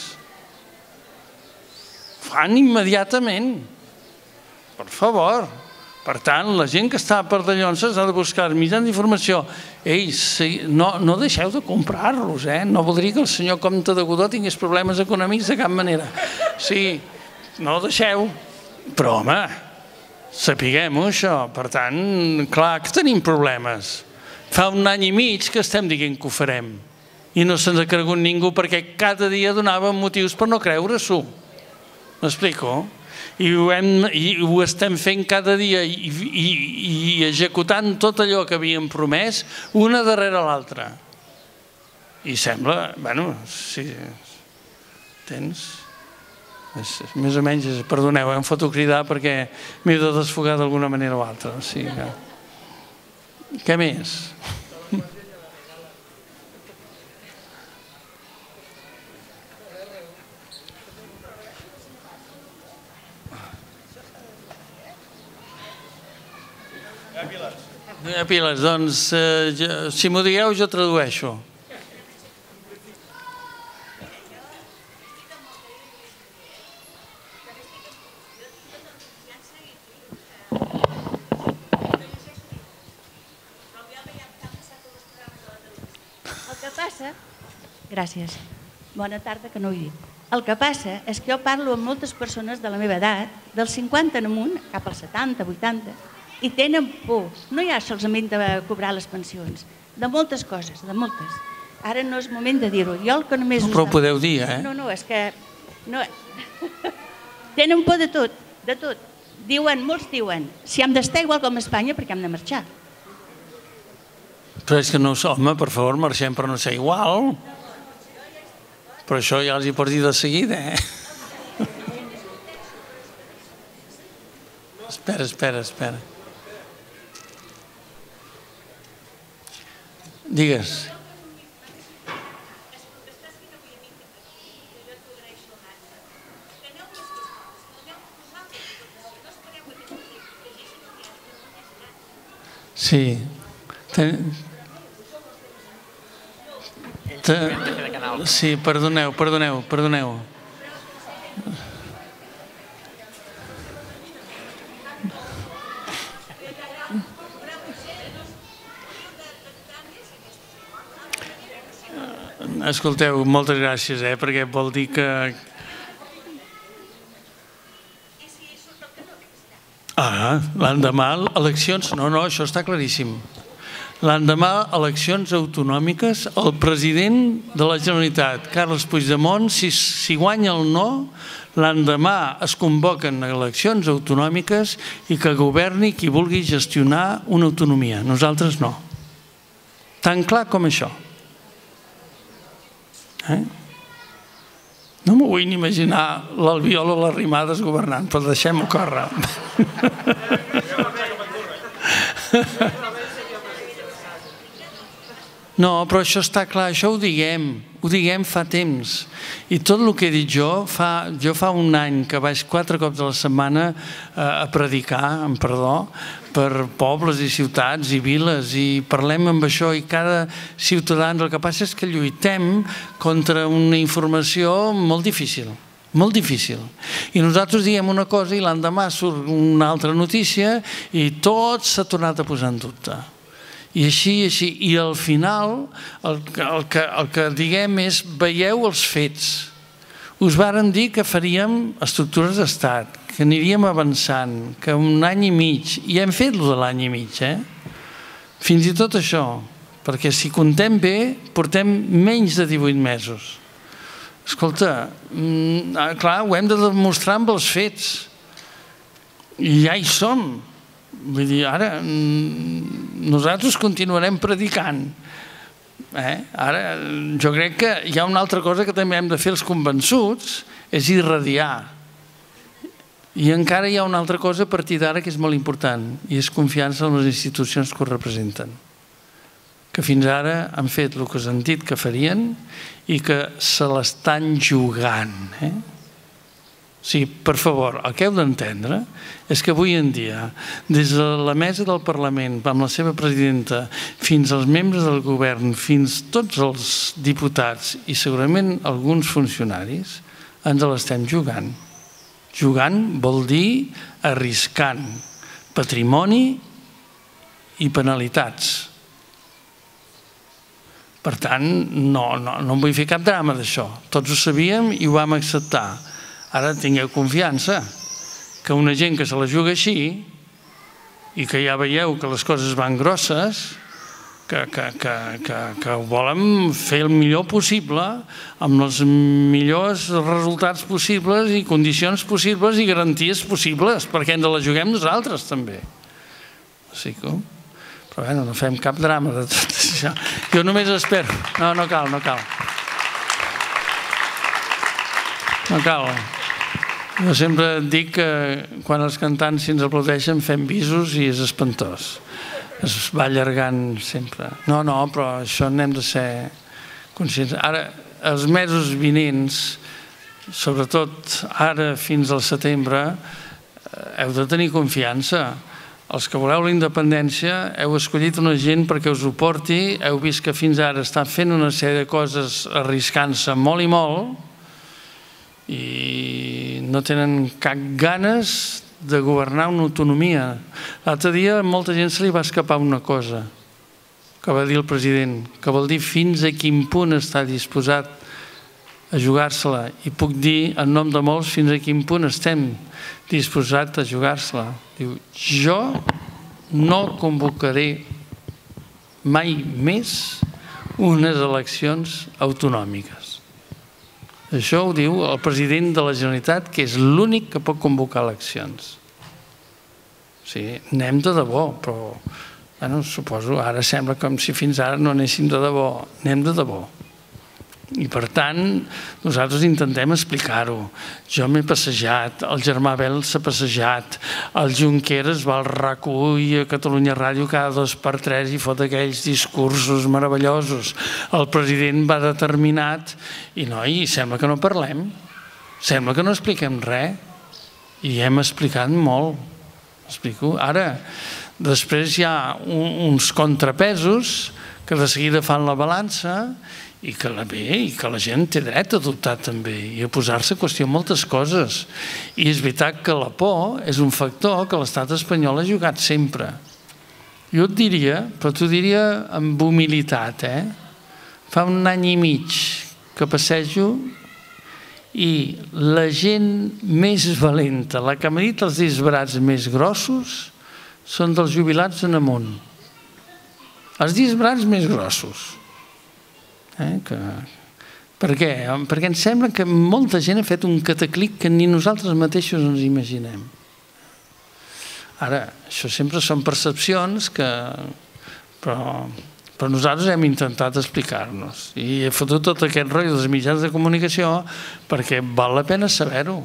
Fan immediatament. Per favor. Per tant, la gent que està per de Llonses ha de buscar mitjans d'informació. Ei, no deixeu de comprar-los, No voldria que el senyor comte de Godó tingués problemes econòmics de cap manera. Sí, no ho deixeu. Però, home, sapiguem-ho, això. Per tant, clar que tenim problemes. Fa un any i mig que estem dient que ho farem i no se'ns ha cregut ningú perquè cada dia donàvem motius per no creure-s'ho. M'explico? I ho estem fent cada dia i executant tot allò que havíem promès una darrere l'altra. I sembla, bueno, si tens... Més o menys, perdoneu, em foto cridar perquè m'he de desfogar d'alguna manera o altra. Què més? Piles, doncs, si m'ho digueu jo tradueixo. Gràcies. Bona tarda, que no ho he dit. El que passa és que jo parlo amb moltes persones de la meva edat, dels 50 en amunt, cap als 70, 80, i tenen por. No ja solament de cobrar les pensions, de moltes coses, de moltes. Ara no és moment de dir-ho. Jo el que només... Però ho podeu dir, No, és que... Tenen por de tot, de tot. Molts diuen, si hem d'estar igual com a Espanya, perquè hem de marxar. Però és que no, home, per favor, marxem per no ser igual. Però això ja els hi pots dir de seguida, Espera. Digues. Sí. Sí, perdoneu. Escolteu, moltes gràcies, perquè vol dir que... L'endemà, eleccions... No, això està claríssim. L'endemà, eleccions autonòmiques, el president de la Generalitat, Carles Puigdemont, si guanya el no, l'endemà es convoquen eleccions autonòmiques i que governi qui vulgui gestionar una autonomia. Nosaltres no. Tan clar com això. No m'ho vull ni imaginar l'Albiol o les Arrimadas governant, però deixem-ho córrer. No, però això està clar, això ho diguem fa temps. I tot el que he dit jo fa un any que vaig 4 cops a la setmana a predicar, amb perdó, per pobles i ciutats i viles, i parlem amb això, i cada ciutadà, el que passa és que lluitem contra una informació molt difícil. Molt difícil. I nosaltres diem una cosa i l'endemà surt una altra notícia i tot s'ha tornat a posar en dubte. I així. I al final el que diguem és veieu els fets. Us vàrem dir que faríem estructures d'estat, que aniríem avançant, que un any i mig, i hem fet lo de l'any i mig, fins i tot això, perquè si comptem bé, portem menys de 18 mesos. Escolta, clar, ho hem de demostrar amb els fets. I ja hi som. Vull dir, ara nosaltres continuarem predicant. Ara, jo crec que hi ha una altra cosa que també hem de fer els convençuts, és irradiar. I encara hi ha una altra cosa a partir d'ara que és molt important, i és confiança en les institucions que ho representen, que fins ara han fet el que us han dit que farien i que se l'estan jugant. O sigui, per favor, el que heu d'entendre és que avui en dia, des de la mesa del Parlament, amb la seva presidenta, fins als membres del govern, fins tots els diputats i segurament alguns funcionaris, ens l'estem jugant. Jugant vol dir arriscant patrimoni i penalitats. Per tant, no em vull fer cap drama d'això. Tots ho sabíem i ho vam acceptar. Ara tingueu confiança que una gent que se la juga així i que ja veieu que les coses van grosses, que ho volen fer el millor possible, amb els millors resultats possibles i condicions possibles i garanties possibles, perquè ens la juguem nosaltres també. Però bé, no fem cap drama de tot això. Jo només espero... No cal. No cal. Jo sempre dic que quan els cantants si ens aplaudeixen fem bisos i és espantós. Es va allargant sempre. No, però això n'hem de ser conscients. Ara, els mesos vinents, sobretot ara fins al setembre, heu de tenir confiança. Els que voleu la independència heu escollit una gent perquè us ho porti, heu vist que fins ara està fent una sèrie de coses arriscant-se molt i molt, i no tenen cap ganes de governar una autonomia. L'altre dia a molta gent se li va escapar una cosa que va dir el president, que vol dir fins a quin punt està disposat a jugar-se-la, i puc dir en nom de molts fins a quin punt estem disposats a jugar-se-la. Diu, jo no convocaré mai més unes eleccions autonòmiques. Això ho diu el president de la Generalitat, que és l'únic que pot convocar eleccions. O sigui, anem de debò, però suposo, ara sembla com si fins ara no anéssim de debò. Anem de debò. I per tant, nosaltres intentem explicar-ho. Jo m'he passejat, el germà Bel s'ha passejat, el Junqueras va al RAC1 i a Catalunya Ràdio cada 2x3 i fot aquells discursos meravellosos. El president va determinat i sembla que no parlem, sembla que no expliquem res, i hem explicat molt. Explico? Ara, després hi ha uns contrapesos que de seguida fan la balança i que la gent té dret a dubtar també i a posar-se a qüestió moltes coses. I és veritat que la por és un factor que l'estat espanyol ha jugat sempre. Jo et diria, però t'ho diria amb humilitat, fa un any i mig que passejo i la gent més valenta, la que m'ha dit els disbarats més grossos, són dels jubilats en amunt. Els disbarats més grossos. Per què? Perquè ens sembla que molta gent ha fet un cataclic que ni nosaltres mateixos ens imaginem. Ara, això sempre són percepcions que... Però nosaltres hem intentat explicar-nos i he fotut tot aquest rotllo dels mitjans de comunicació perquè val la pena saber-ho.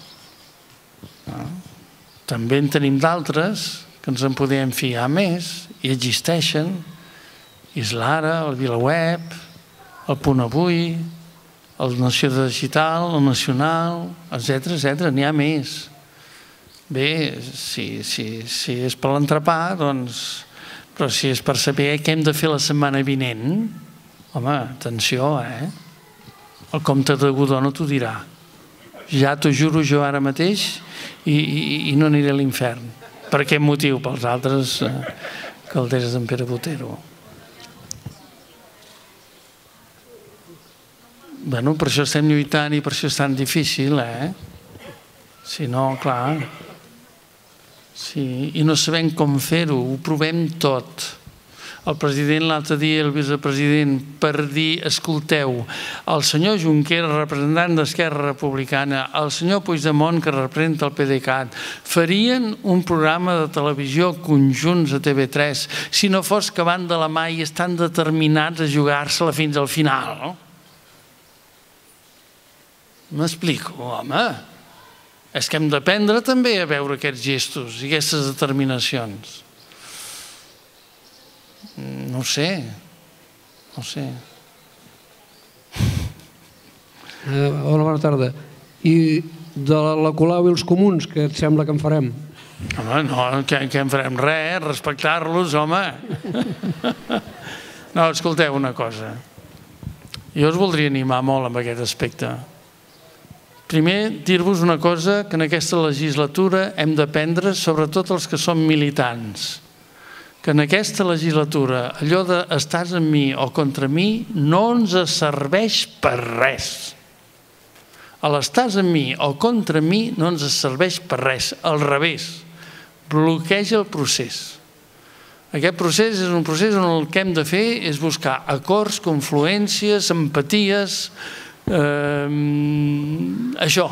També en tenim d'altres que ens en podem fiar més i existeixen. És l'Ara, el VilaWeb, el Punt Avui, el Nació Digital, el Nacional, etc. N'hi ha més. Bé, si és per l'entrepà, doncs... Però si és per saber què hem de fer la setmana vinent, home, atenció, El comte de Godó no t'ho dirà. Ja t'ho juro jo ara mateix i no aniré a l'infern. Per aquest motiu, pels altres calderes d'en Pere Botero. Bueno, per això estem lluitant i per això és tan difícil, Si no, clar... Sí, i no sabem com fer-ho, ho provem tot. el president l'altre dia, el vicepresident, per dir, escolteu, el senyor Junqueras, representant d'Esquerra Republicana, el senyor Puigdemont, que representa el PDeCAT, farien un programa de televisió conjunts a TV3 si no fos que van de la mà i estan determinats a jugar-se-la fins al final, no? M'explico, home. És que hem d'aprendre també a veure aquests gestos i aquestes determinacions. No sé. Hola, bona tarda. I de la Colau i els comuns, què et sembla que en farem? Home, no, que en farem res, respectar-los, home. No, escolteu una cosa. Jo us voldria animar molt en aquest aspecte. Primer, dir-vos una cosa, que en aquesta legislatura hem d'aprendre, sobretot els que som militants, que en aquesta legislatura allò de estàs amb mi o contra mi no ens serveix per res. L'estàs amb mi o contra mi no ens serveix per res, al revés, bloqueja el procés. Aquest procés és un procés on el que hem de fer és buscar acords, confluències, empaties, això.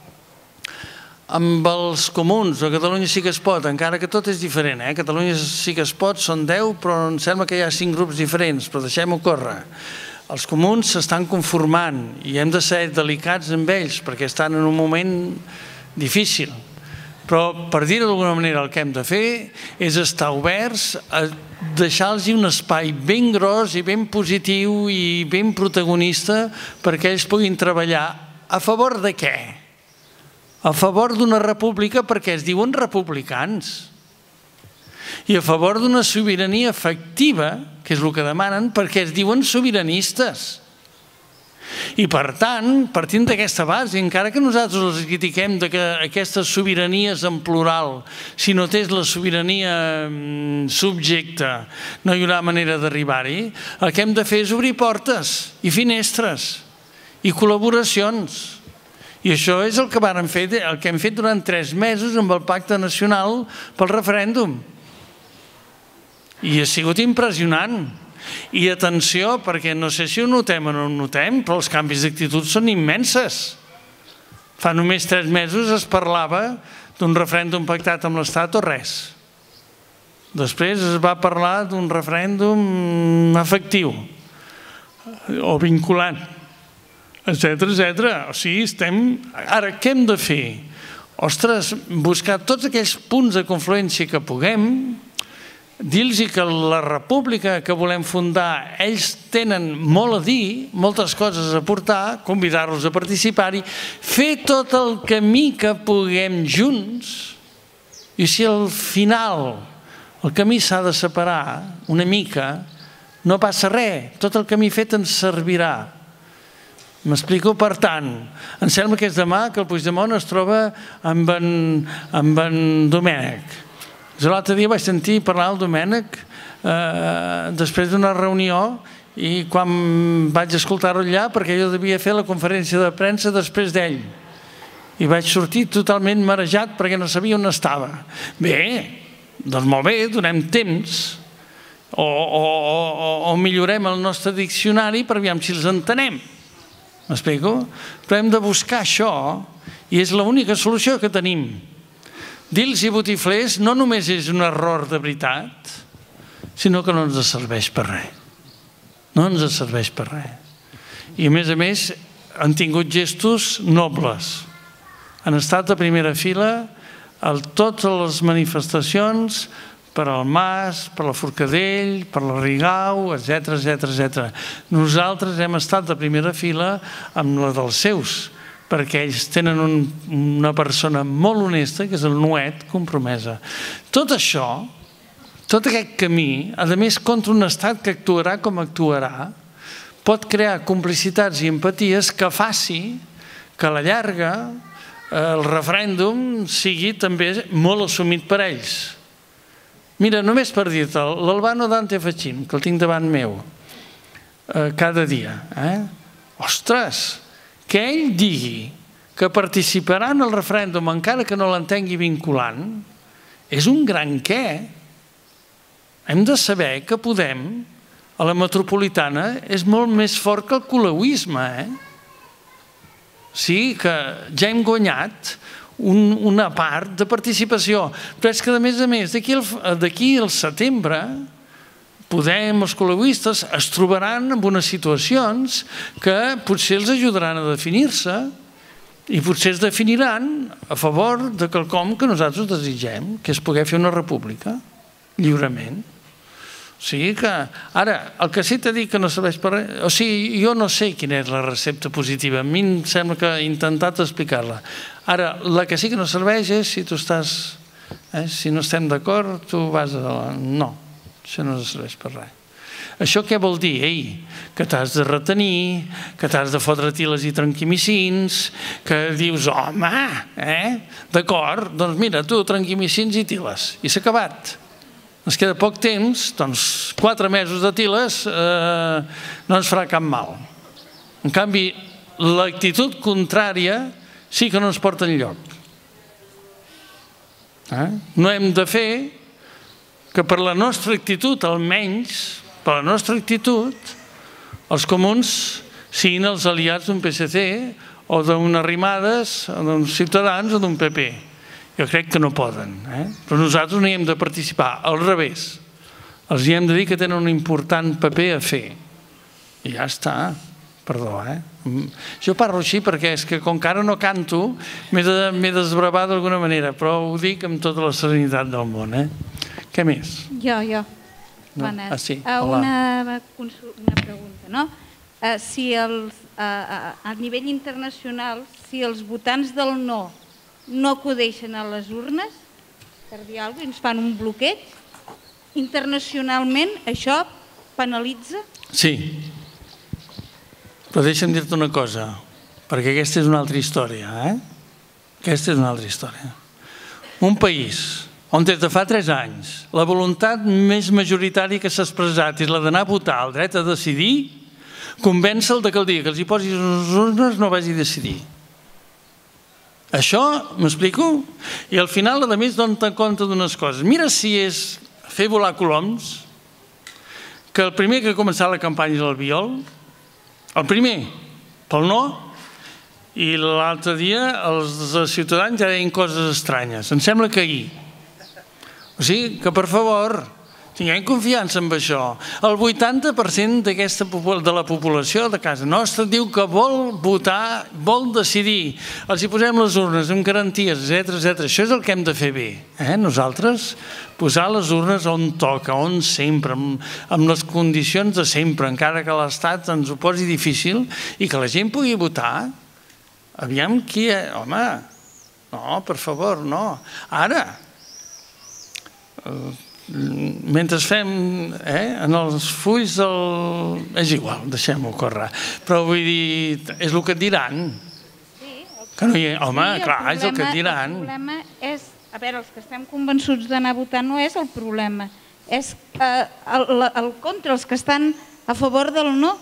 Amb els comuns, a Catalunya sí que es pot, encara que tot és diferent, Catalunya sí que es pot, són 10, però em sembla que hi ha 5 grups diferents, però deixem-ho córrer. Els comuns s'estan conformant i hem de ser delicats amb ells perquè estan en un moment difícil. Però, per dir-ho d'alguna manera, el que hem de fer és estar oberts a deixar-los un espai ben gros i ben positiu i ben protagonista perquè ells puguin treballar a favor de què? A favor d'una república perquè es diuen republicans i a favor d'una sobirania efectiva, que és el que demanen, perquè es diuen sobiranistes. I per tant, partint d'aquesta base, encara que nosaltres els critiquem que aquestes sobiranies en plural, si no tens la sobirania subjecta, no hi haurà manera d'arribar-hi, el que hem de fer és obrir portes i finestres i col·laboracions. I això és el que vàrem fer, el que hem fet durant 3 mesos amb el Pacte Nacional pel referèndum. I ha sigut impressionant. I atenció, perquè no sé si ho notem o no ho notem, però els canvis d'actitud són immenses. Fa només 3 mesos es parlava d'un referèndum pactat amb l'Estat o res. Després es va parlar d'un referèndum efectiu o vinculant, etcètera. O sigui, estem... Ara, què hem de fer? Ostres, buscar tots aquells punts de confluència que puguem, dir-los que la república que volem fundar, ells tenen molt a dir, moltes coses a portar, convidar-los a participar-hi, fer tot el camí que puguem junts, i si al final el camí s'ha de separar una mica, no passa res, tot el camí fet ens servirà. M'explico? Per tant, em sembla que és demà que el Puigdemont es troba amb en Domènech. L'altre dia vaig sentir parlar el Domènech després d'una reunió i quan vaig escoltar-ho allà, perquè jo devia fer la conferència de premsa després d'ell, i vaig sortir totalment marejat perquè no sabia on estava. Bé, doncs molt bé, donem temps o millorem el nostre diccionari per aviam si els entenem. M'explico? Però hem de buscar això i és l'única solució que tenim. Dir-los i botiflers no només és un error de veritat, sinó que no ens serveix per res. No ens serveix per res. I a més han tingut gestos nobles. Han estat a primera fila a totes les manifestacions per al Mas, per la Forcadell, per la Rigau, etcètera. Nosaltres hem estat a primera fila amb la dels seus, perquè ells tenen una persona molt honesta, que és el Nuet, compromesa. Tot això, tot aquest camí, a més contra un estat que actuarà com actuarà, pot crear complicitats i empaties que faci que a la llarga el referèndum sigui també molt assumit per ells. Mira, només per dir-te, l'Albano Dante Fachin, que el tinc davant meu cada dia, ostres, que ell digui que participarà en el referèndum encara que no l'entengui vinculant, és un gran què. hem de saber que Podem, a la metropolitana, és molt més fort que el colauisme, Sí, que ja hem guanyat una part de participació, però és que a més, d'aquí al setembre, Podem, els colauistes, es trobaran en unes situacions que potser els ajudaran a definir-se i potser es definiran a favor de quelcom que nosaltres desitgem, que és poder fer una república lliurement. O sigui que, ara, el que sí t'he dit que no serveix per res, o sigui, jo no sé quina és la recepta positiva, a mi em sembla que he intentat explicar-la. Ara, la que sí que no serveix és si tu estàs, si no estem d'acord, tu vas a... No, això no serveix per res. Això què vol dir? Que t'has de retenir, que t'has de fotre-t'hi les i tranquimicins, que dius, home, d'acord, doncs mira, tu tranquimicins i tiles, i s'ha acabat. Ens queda poc temps, doncs 4 mesos de tiles no ens farà cap mal. En canvi, l'actitud contrària sí que no ens porta enlloc. No hem de fer que per la nostra actitud, almenys, per la nostra actitud, els comuns siguin els aliats d'un PSC o d'unes Arrimadas, o d'uns Ciutadans o d'un PP. Jo crec que no poden, però nosaltres no hi hem de participar, al revés. Els hi hem de dir que tenen un important paper a fer. I ja està, perdó. Jo parlo així perquè és que com que ara no canto, m'he desbravat d'alguna manera, però ho dic amb tota la serenitat del món. Què més? Jo. Una pregunta, no? A nivell internacional, si els votants del no acudeixen a les urnes, per dir alguna cosa, ens fan un bloqueig, internacionalment això penalitza? Sí, però deixa'm dir-te una cosa, perquè aquesta és una altra història. Aquesta és una altra història. Un país on des de fa 3 anys la voluntat més majoritària que s'ha expressat és la d'anar a votar, el dret a decidir, convèncer-lo que el dia que els hi posis les urnes no vagi a decidir. Això, m'explico? I al final, a més, dona't compte d'unes coses. Mira si és fer volar coloms, que el primer que ha començat la campanya és l'Albiol, el primer, pel no, i l'altre dia els ciutadans ja deien coses estranyes. Em sembla que ahir. O sigui, que per favor, tinguem confiança en això. El 80% de la població de casa nostra diu que vol votar, vol decidir. Els hi posem les urnes amb garanties, etc. Això és el que hem de fer bé. Nosaltres, posar les urnes on toca, on sempre, amb les condicions de sempre, encara que l'Estat ens ho posi difícil, i que la gent pugui votar. Aviam qui... Home, no, per favor, no. Ara, mentre fem en els fulls és igual, deixem-ho córrer, però vull dir, és el que et diran. Home, clar, és el que et diran. El problema és, a veure, els que estem convençuts d'anar a votar no és el problema, és el contra, els que estan a favor del no.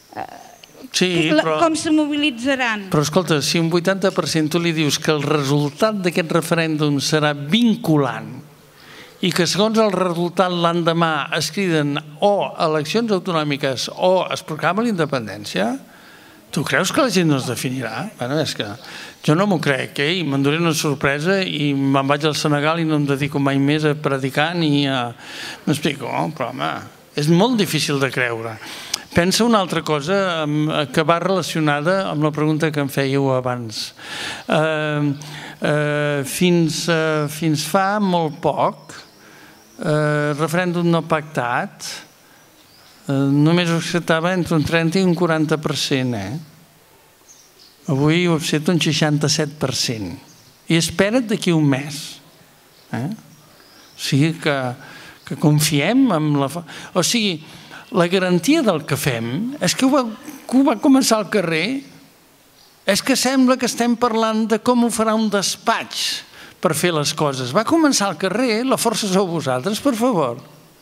Com se mobilitzaran? Però escolta, si un 80% tu li dius que el resultat d'aquest referèndum serà vinculant i que segons el resultat l'endemà es criden o eleccions autonòmiques o es proclama la independència, tu creus que la gent no es definirà? Bé, és que jo no m'ho crec, m'enduré una sorpresa i me'n vaig al Senegal i no em dedico mai més a predicar ni a... M'explico, però home, és molt difícil de creure. Pensa una altra cosa que va relacionada amb la pregunta que em fèieu abans. Fins fa molt poc, referèndum no pactat, només ho acceptava entre un 30 i un 40%. Avui ho accepta un 67%. I espera't d'aquí un mes. O sigui que confiem en la... O sigui, la garantia del que fem és que ho va començar al carrer, és que sembla que estem parlant de com ho farà un despatx per fer les coses. Va començar al carrer, la força sou vosaltres, per favor.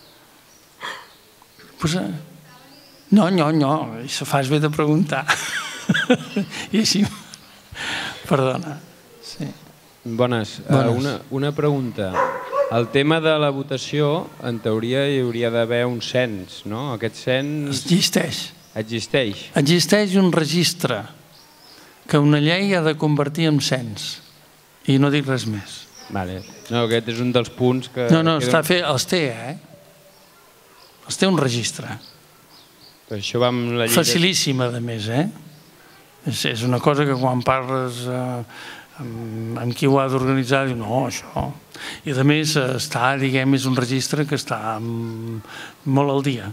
No, això fas bé de preguntar. I així... Perdona. Bones. Una pregunta. El tema de la votació, en teoria hi hauria d'haver un cens, no? Aquest cens... Existeix. Existeix. Existeix un registre que una llei ha de convertir en cens. I no dic res més. Vale. No, aquest és un dels punts que... No, està fet, els té, Els té un registre. Per això va amb la llei... Facilíssima, a més, És una cosa que quan parles amb qui ho ha d'organitzar, diu, no, això... I a més, és un registre que està molt al dia.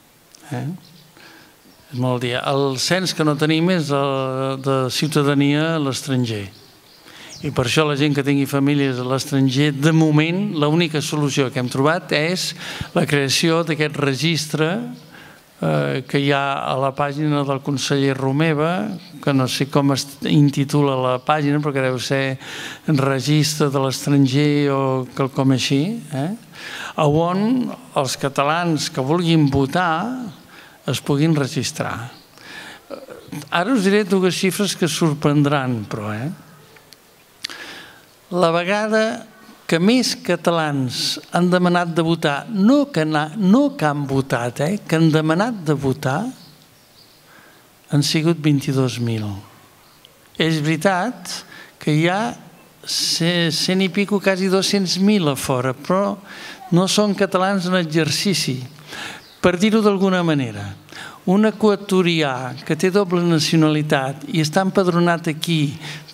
És molt al dia. El cens que no tenim és de ciutadania a l'estranger. I per això la gent que tingui famílies a l'estranger, de moment, l'única solució que hem trobat és la creació d'aquest registre que hi ha a la pàgina del conseller Romeva, que no sé com es intitula la pàgina, perquè deu ser registre de l'estranger o quelcom així, on els catalans que vulguin votar es puguin registrar. Ara us diré dues xifres que sorprendran, però, la vegada que més catalans han demanat de votar, no que han votat, que han demanat de votar, han sigut 22.000. És veritat que hi ha 100 i pico, quasi 200.000 a fora, però no són catalans en exercici. Per dir-ho d'alguna manera, un equatorià que té doble nacionalitat i està empadronat aquí,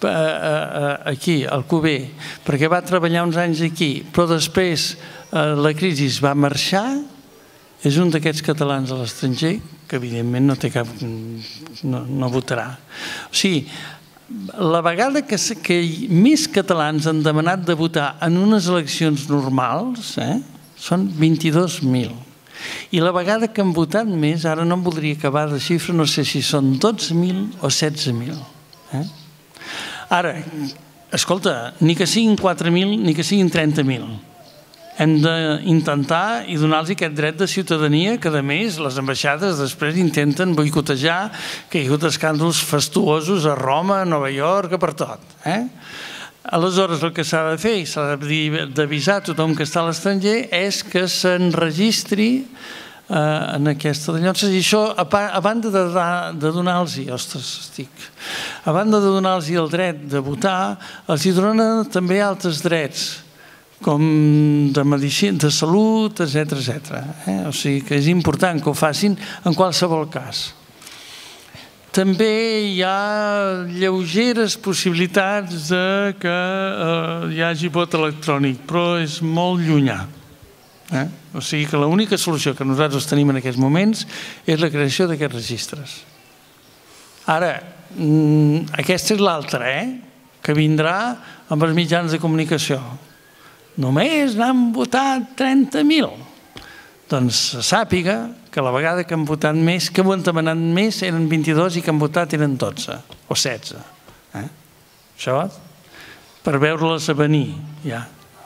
al Cuber, perquè va treballar uns anys aquí, però després la crisi va marxar, és un d'aquests catalans a l'estranger que evidentment no votarà. O sigui, la vegada que més catalans han demanat de votar en unes eleccions normals són 22.000. I la vegada que han votat més, ara no em voldria acabar de xifra, no sé si són 12.000 o 16.000. Ara, escolta, ni que siguin 4.000 ni que siguin 30.000. Hem d'intentar i donar-los aquest dret de ciutadania que, a més, les ambaixades després intenten boicotejar, que hi ha hagut escàndols fastuosos a Roma, a Nova York, a per tot. Aleshores, el que s'ha de fer i s'ha d'avisar tothom que està a l'estranger és que s'enregistri en aquesta llotja. I això, a banda de donar-los, a banda de donar-los el dret de votar, els hi donen també altres drets, com de medicina, de salut, etc. O sigui que és important que ho facin en qualsevol cas. També hi ha lleugeres possibilitats que hi hagi vot electrònic, però és molt llunyà. O sigui que l'única solució que nosaltres tenim en aquests moments és la creació d'aquests registres. Ara, aquesta és l'altra, que vindrà amb els mitjans de comunicació. Només n'han votat 30.000. Doncs sàpiga que la vegada que han votat més, que ho han demanat més eren 22 i que han votat eren 12 o 16. Això per veure-les a venir, ja.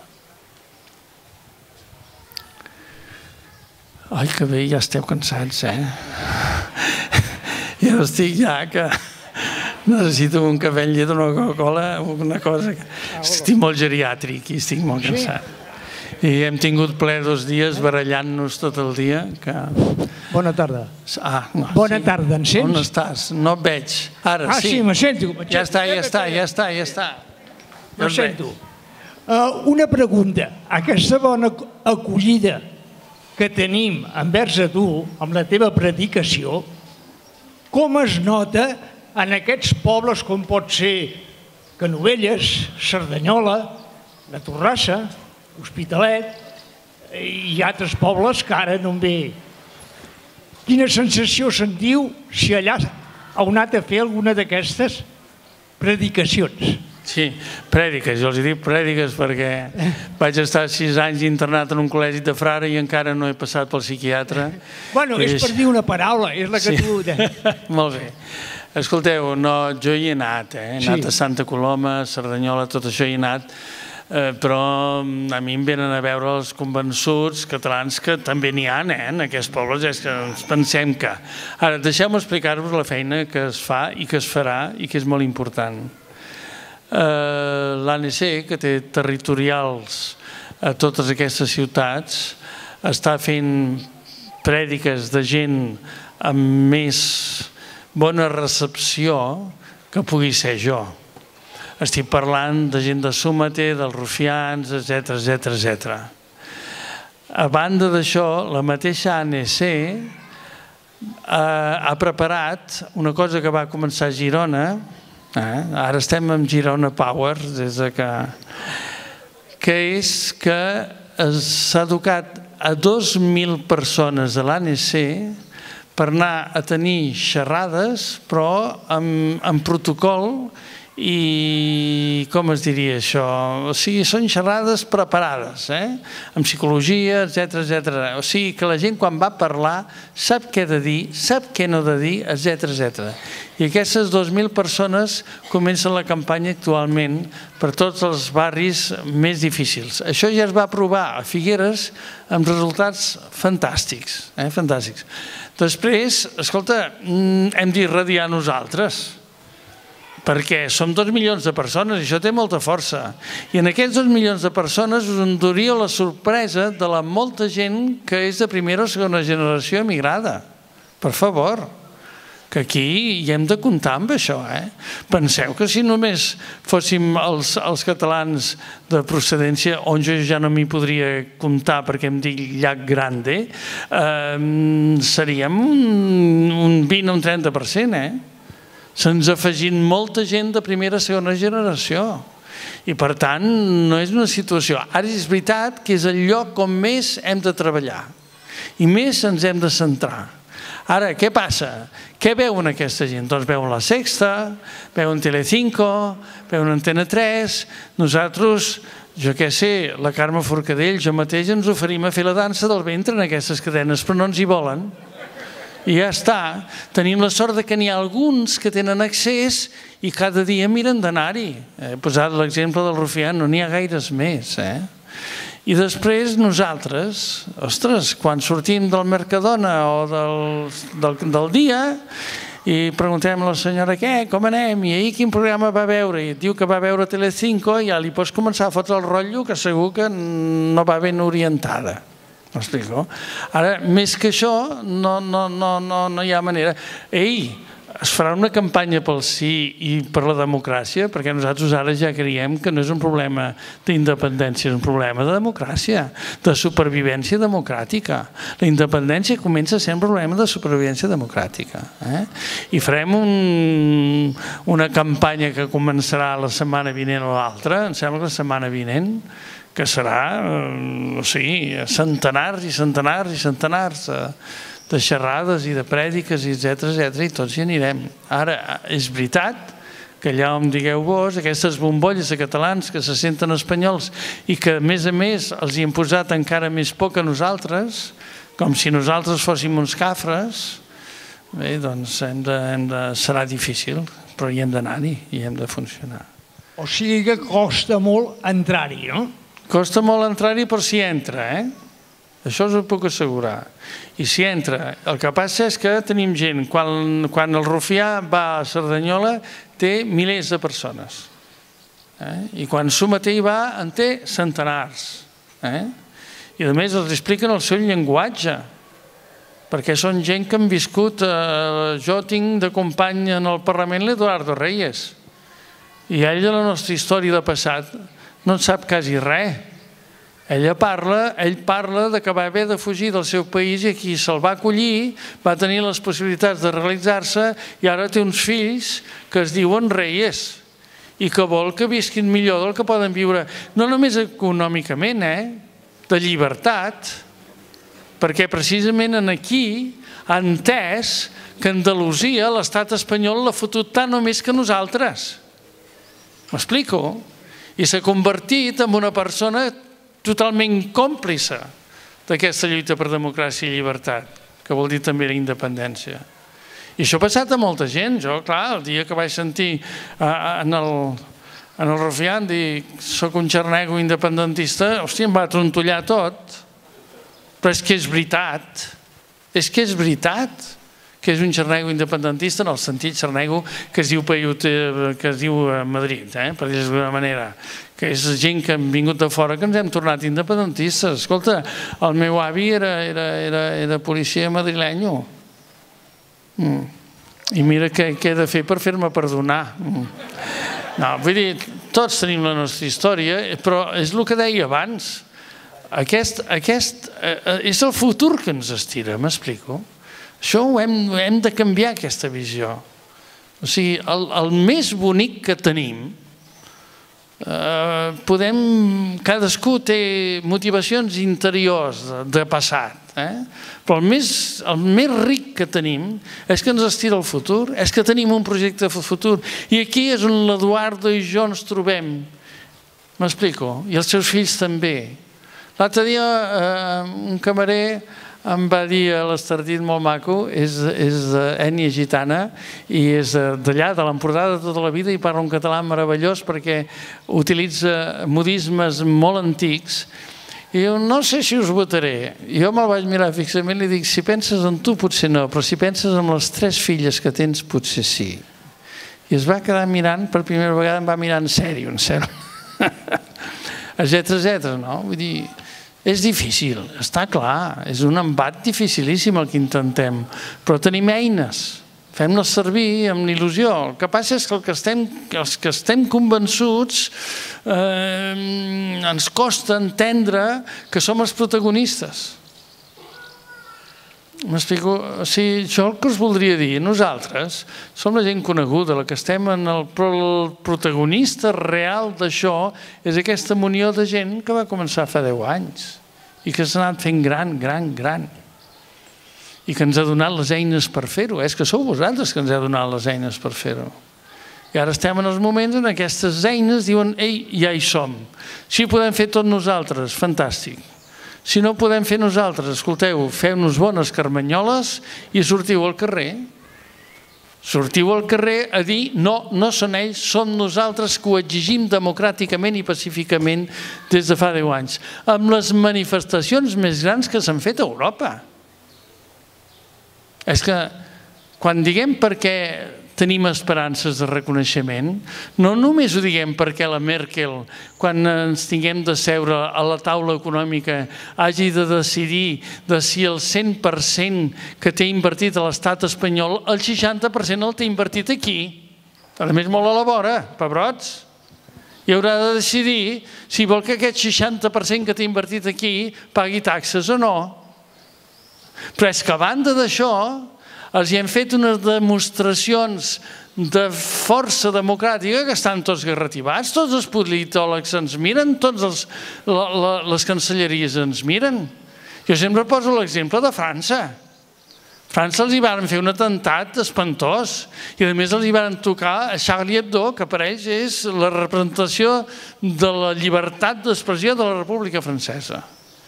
Ai, que bé, ja esteu cansats, Jo estic ja que necessito un cafè amb llet, una Coca-Cola, una cosa... Estic molt geriàtric i estic molt cansat. I hem tingut ple 2 dies barallant-nos tot el dia. Bona tarda. Bona tarda, em sents? On estàs? No et veig. Ara, sí. Sí, me sento. Ja està. Me sento. Una pregunta. Aquesta bona acollida que tenim envers a tu, amb la teva predicació, com es nota en aquests pobles com pot ser Canovelles, Cerdanyola, la Torrassa, Hospitalet i altres pobles que ara no em ve. Quina sensació sentiu si allà heu anat a fer alguna d'aquestes predicacions? Sí, prèdiques, jo els dic prèdiques perquè vaig estar 6 anys internat en un col·legi de frare i encara no he passat pel psiquiatre. Bueno, és per dir una paraula, és la que tu... Molt bé. Escolteu, jo hi he anat, he anat a Santa Coloma, a Cerdanyola, tot això hi he anat, però a mi em venen a veure els convençuts catalans que també n'hi ha en aquests pobles, és que ens pensem que... Ara, deixeu-me explicar-vos la feina que es fa i que es farà i que és molt important. L'ANC, que té territorials a totes aquestes ciutats, està fent prèdiques de gent amb més bona recepció que pugui ser jo. Estic parlant de gent de Súmate, dels rufians, etc. A banda d'això, la mateixa ANC ha preparat una cosa que va començar a Girona, ara estem amb Girona Power, que és que s'ha educat a 2.000 persones de l'ANC per anar a tenir xerrades, però amb protocol i, com es diria això? O sigui, són xerrades preparades, amb psicologia, etc. O sigui, que la gent quan va parlar sap què ha de dir, sap què no ha de dir, etc. I aquestes 2.000 persones comencen la campanya actualment per tots els barris més difícils. Això ja es va provar a Figueres amb resultats fantàstics. Després, escolta, hem d'irradiar nosaltres, perquè som 2 milions de persones i això té molta força. I en aquests 2 milions de persones us enduríeu la sorpresa de la molta gent que és de primera o segona generació emigrada. Per favor, que aquí hi hem de comptar amb això. Penseu que si només fóssim els catalans de procedència, on jo ja no m'hi podria comptar perquè em dic Llac Grande, seríem un 20 o un 30%, Se'ns ha afegit molta gent de primera o segona generació i per tant no és una situació. Ara és veritat que és el lloc on més hem de treballar i més ens hem de centrar. Ara, què passa? Què veuen aquesta gent? Doncs veuen La Sexta, veuen Telecinco, veuen Antena 3, nosaltres, jo què sé, la Carme Forcadell, jo mateix ens oferim a fer la dansa del ventre en aquestes cadenes, però no ens hi volen. I ja està. Tenim la sort que n'hi ha alguns que tenen accés i cada dia miren d'anar-hi. He posat l'exemple del Rufián, no n'hi ha gaires més. I després nosaltres, ostres, quan sortim del Mercadona o del dia i preguntem a la senyora què, com anem, i ahir quin programa va veure, i et diu que va veure Telecinco, ja li pots començar a fotre el rotllo que segur que no va ben orientada. M'explico? Ara, més que això, no hi ha manera. Es farà una campanya pel sí i per la democràcia, perquè nosaltres ara ja creiem que no és un problema d'independència, és un problema de democràcia, de supervivència democràtica. La independència comença a ser un problema de supervivència democràtica. I farem una campanya que començarà la setmana vinent o l'altra, em sembla que la setmana vinent, que serà centenars i centenars i centenars de xerrades i de prèdiques, etc. i tots hi anirem. Ara, és veritat que allà on digueu vos, aquestes bombolles de catalans que se senten espanyols i que, a més els hi hem posat encara més por que nosaltres, com si nosaltres fóssim uns cafres, bé, doncs serà difícil, però hi hem d'anar-hi i hem de funcionar. O sigui que costa molt entrar-hi, no? Costa molt entrar-hi, però s'hi entra, Això us ho puc assegurar. I s'hi entra. El que passa és que tenim gent, quan el Rufià va a Cerdanyola, té milers de persones. I quan Súmate hi va, en té centenars. I a més els expliquen el seu llenguatge, perquè són gent que han viscut... Jo tinc de company en el Parlament l'Eduardo Reyes, i ell de la nostra història de passat no en sap quasi res. Ell parla de que va haver de fugir del seu país i aquí se'l va acollir, va tenir les possibilitats de realitzar-se i ara té uns fills que es diuen Reyes i que vol que visquin millor del que poden viure, no només econòmicament, de llibertat, perquè precisament aquí ha entès que Andalusia, l'estat espanyol, l'ha fotut tant o més que nosaltres. M'explico? I s'ha convertit en una persona totalment còmplice d'aquesta lluita per democràcia i llibertat, que vol dir també la independència. I això ha passat a molta gent. Jo, clar, el dia que vaig sentir en el Rufián dir soc un xarnego independentista, hòstia, em va trontollar tot. Però és que és veritat. És que és veritat que és un xarnego independentista en el sentit xarnego que es diu a Madrid, per dir-ho d'alguna manera, que és gent que hem vingut de fora que ens hem tornat independentistes. Escolta, el meu avi era policia madrilenyo. I mira què he de fer per fer-me perdonar. No, vull dir, tots tenim la nostra història, però és el que deia abans. Aquest és el futur que ens estira, m'explico? Això ho hem de canviar, aquesta visió. O sigui, el més bonic que tenim, cadascú té motivacions interiors de passat, però el més ric que tenim és que ens estira el futur, és que tenim un projecte de futur, i aquí és on l'Eduardo i jo ens trobem, m'explico, i els seus fills també. L'altre dia un camarer em va dir a l'Estartit molt maco, és d'ètnia gitana i és d'allà, de l'Empordà de tota la vida, i parla un català meravellós perquè utilitza modismes molt antics. I diu, no sé si us votaré. Jo me'l vaig mirar fixament i li dic, si penses en tu potser no, però si penses en les 3 filles que tens potser sí. I es va quedar mirant, per primera vegada em va mirar en sèrio, etcètera, no? Vull dir, és difícil, està clar, és un embat dificilíssim el que intentem, però tenim eines, fem-les servir amb il·lusió. El que passa és que els que estem convençuts ens costa entendre que som els protagonistes. M'explico? O sigui, això el que us voldria dir, nosaltres som la gent coneguda, la que estem en el protagonista real d'això és aquesta munió de gent que va començar fa 10 anys i que s'ha anat fent gran, i que ens ha donat les eines per fer-ho. És que sou vosaltres que ens ha donat les eines per fer-ho. I ara estem en els moments en aquestes eines diuen, ei, ja hi som. Si ho podem fer tots nosaltres, fantàstic. Si no ho podem fer nosaltres, escolteu, feu-nos bones carmanyoles i sortiu al carrer. Sortiu al carrer a dir, no són ells, som nosaltres que ho exigim democràticament i pacíficament des de fa 10 anys. Amb les manifestacions més grans que s'han fet a Europa. És que quan diguem per què tenim esperances de reconeixement, no només ho diguem perquè la Merkel, quan ens tinguem de seure a la taula econòmica, hagi de decidir de si el 100% que té invertit a l'estat espanyol, el 60% el té invertit aquí. A més, molt a la vora, pebrots. I haurà de decidir si vol que aquest 60% que té invertit aquí pagui taxes o no. Però és que a banda d'això els hi hem fet unes demostracions de força democràtica que estan tots garrativats, tots els politòlegs ens miren, totes les cancelleries ens miren. Jo sempre poso l'exemple de França. A França els hi van fer un atemptat espantós i a més els hi van tocar a Charlie Hebdo, que per ells és la representació de la llibertat d'expressió de la República Francesa.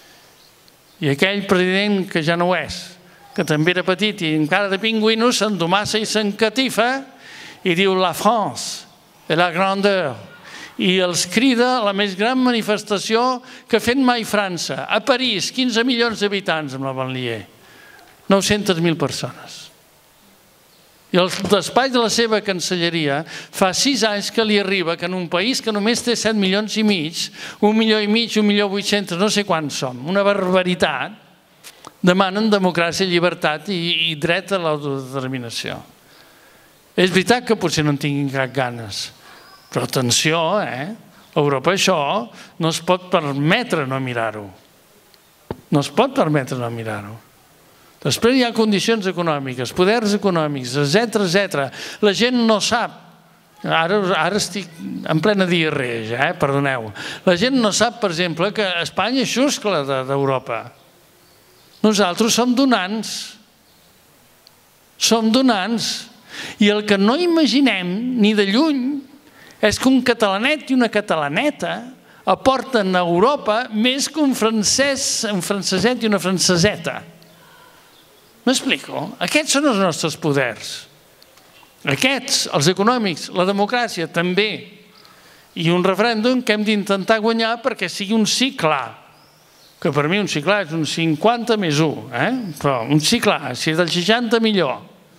I aquell president que ja no ho és, que també era petit i encara de pingüino, s'endomassa i s'encatifa i diu la France és la grandeur. I els crida a la més gran manifestació que ha fet mai França. A París, 15 milions d'habitants amb la banlieue. 900.000 persones. I el despatx de la seva cancelleria fa 6 anys que li arriba que en un país que només té 7 milions i mig, 1 milió i mig, 1.800.000, no sé quants som, una barbaritat, demanen democràcia, llibertat i dret a l'autodeterminació. És veritat que potser no en tinguin cap ganes, però atenció, a Europa això no es pot permetre no mirar-ho. No es pot permetre no mirar-ho. Després hi ha condicions econòmiques, poders econòmics, etcètera. La gent no sap. Ara estic en plena diarrea, perdoneu. La gent no sap, per exemple, que Espanya és xuscla d'Europa. Nosaltres som donants. Som donants. I el que no imaginem, ni de lluny, és que un catalanet i una catalaneta aporten a Europa més que un franceset i una franceseta. M'explico? Aquests són els nostres poders. Aquests, els econòmics, la democràcia també. I un referèndum que hem d'intentar guanyar perquè sigui un sí clar. Que per mi un sí clar és un 50 més 1, però un sí clar, si és del 60 millor.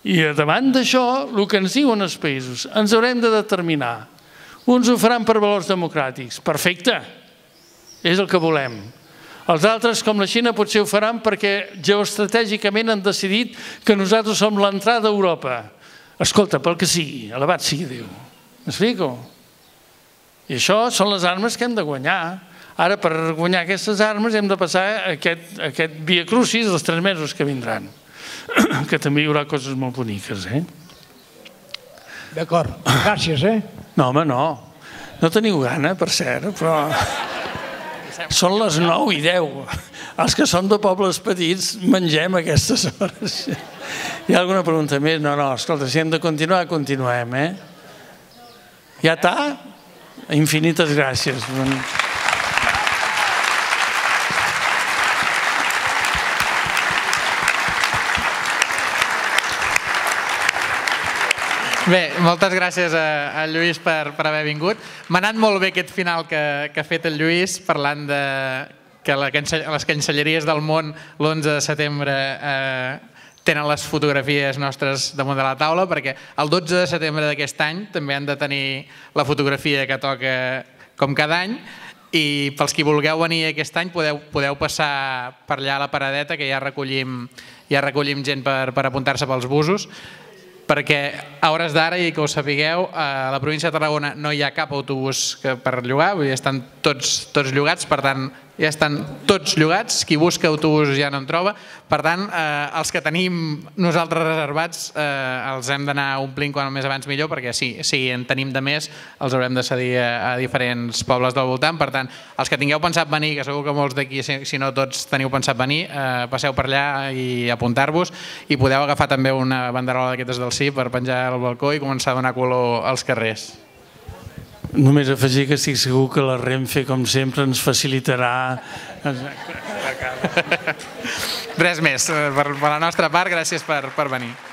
I davant d'això, el que ens diuen els països, ens haurem de determinar. Uns ho faran per valors democràtics. Perfecte, és el que volem. Els altres, com la Xina, potser ho faran perquè geoestratègicament han decidit que nosaltres som l'entrada a Europa. Escolta, pel que sigui, alabat sigui Déu. M'explico? I això són les armes que hem de guanyar. Ara, per guanyar aquestes armes, hem de passar aquest via crucis dels 3 mesos que vindran. Que també hi haurà coses molt boniques, D'acord, gràcies, No, home, no. No teniu gana, per cert, però... Són les 9 i 10. Els que som de pobles petits mengem a aquestes hores. Hi ha alguna pregunta més? No, escolta, si hem de continuar, continuem, Ja està? Infinites gràcies. Bé, moltes gràcies a Lluís per haver vingut. M'ha anat molt bé aquest final que ha fet el Lluís parlant que les cancelleries del món l'11 de setembre tenen les fotografies nostres damunt de la taula, perquè el 12 de setembre d'aquest any també han de tenir la fotografia que toca com cada any, i pels qui vulgueu venir aquest any podeu passar per allà a la paradeta, que ja recollim gent per apuntar-se pels busos, perquè a hores d'ara, i que ho sapigueu, a la província de Tarragona no hi ha cap autobús per llogar, vull dir, estan tots llogats, per tant, ja estan tots llogats, qui busca autobús ja no en troba, per tant, els que tenim nosaltres reservats els hem d'anar omplint quan més abans millor, perquè si en tenim de més els haurem de cedir a diferents pobles del voltant, per tant, els que tingueu pensat venir, que segur que molts d'aquí, si no tots teniu pensat venir, passeu per allà i apuntar-vos, i podeu agafar també una banderola d'aquestes del sí per penjar al balcó i començar a donar color als carrers. Només afegir que estic segur que la Renfe, com sempre, ens facilitarà... Res més. Per la nostra part, gràcies per venir.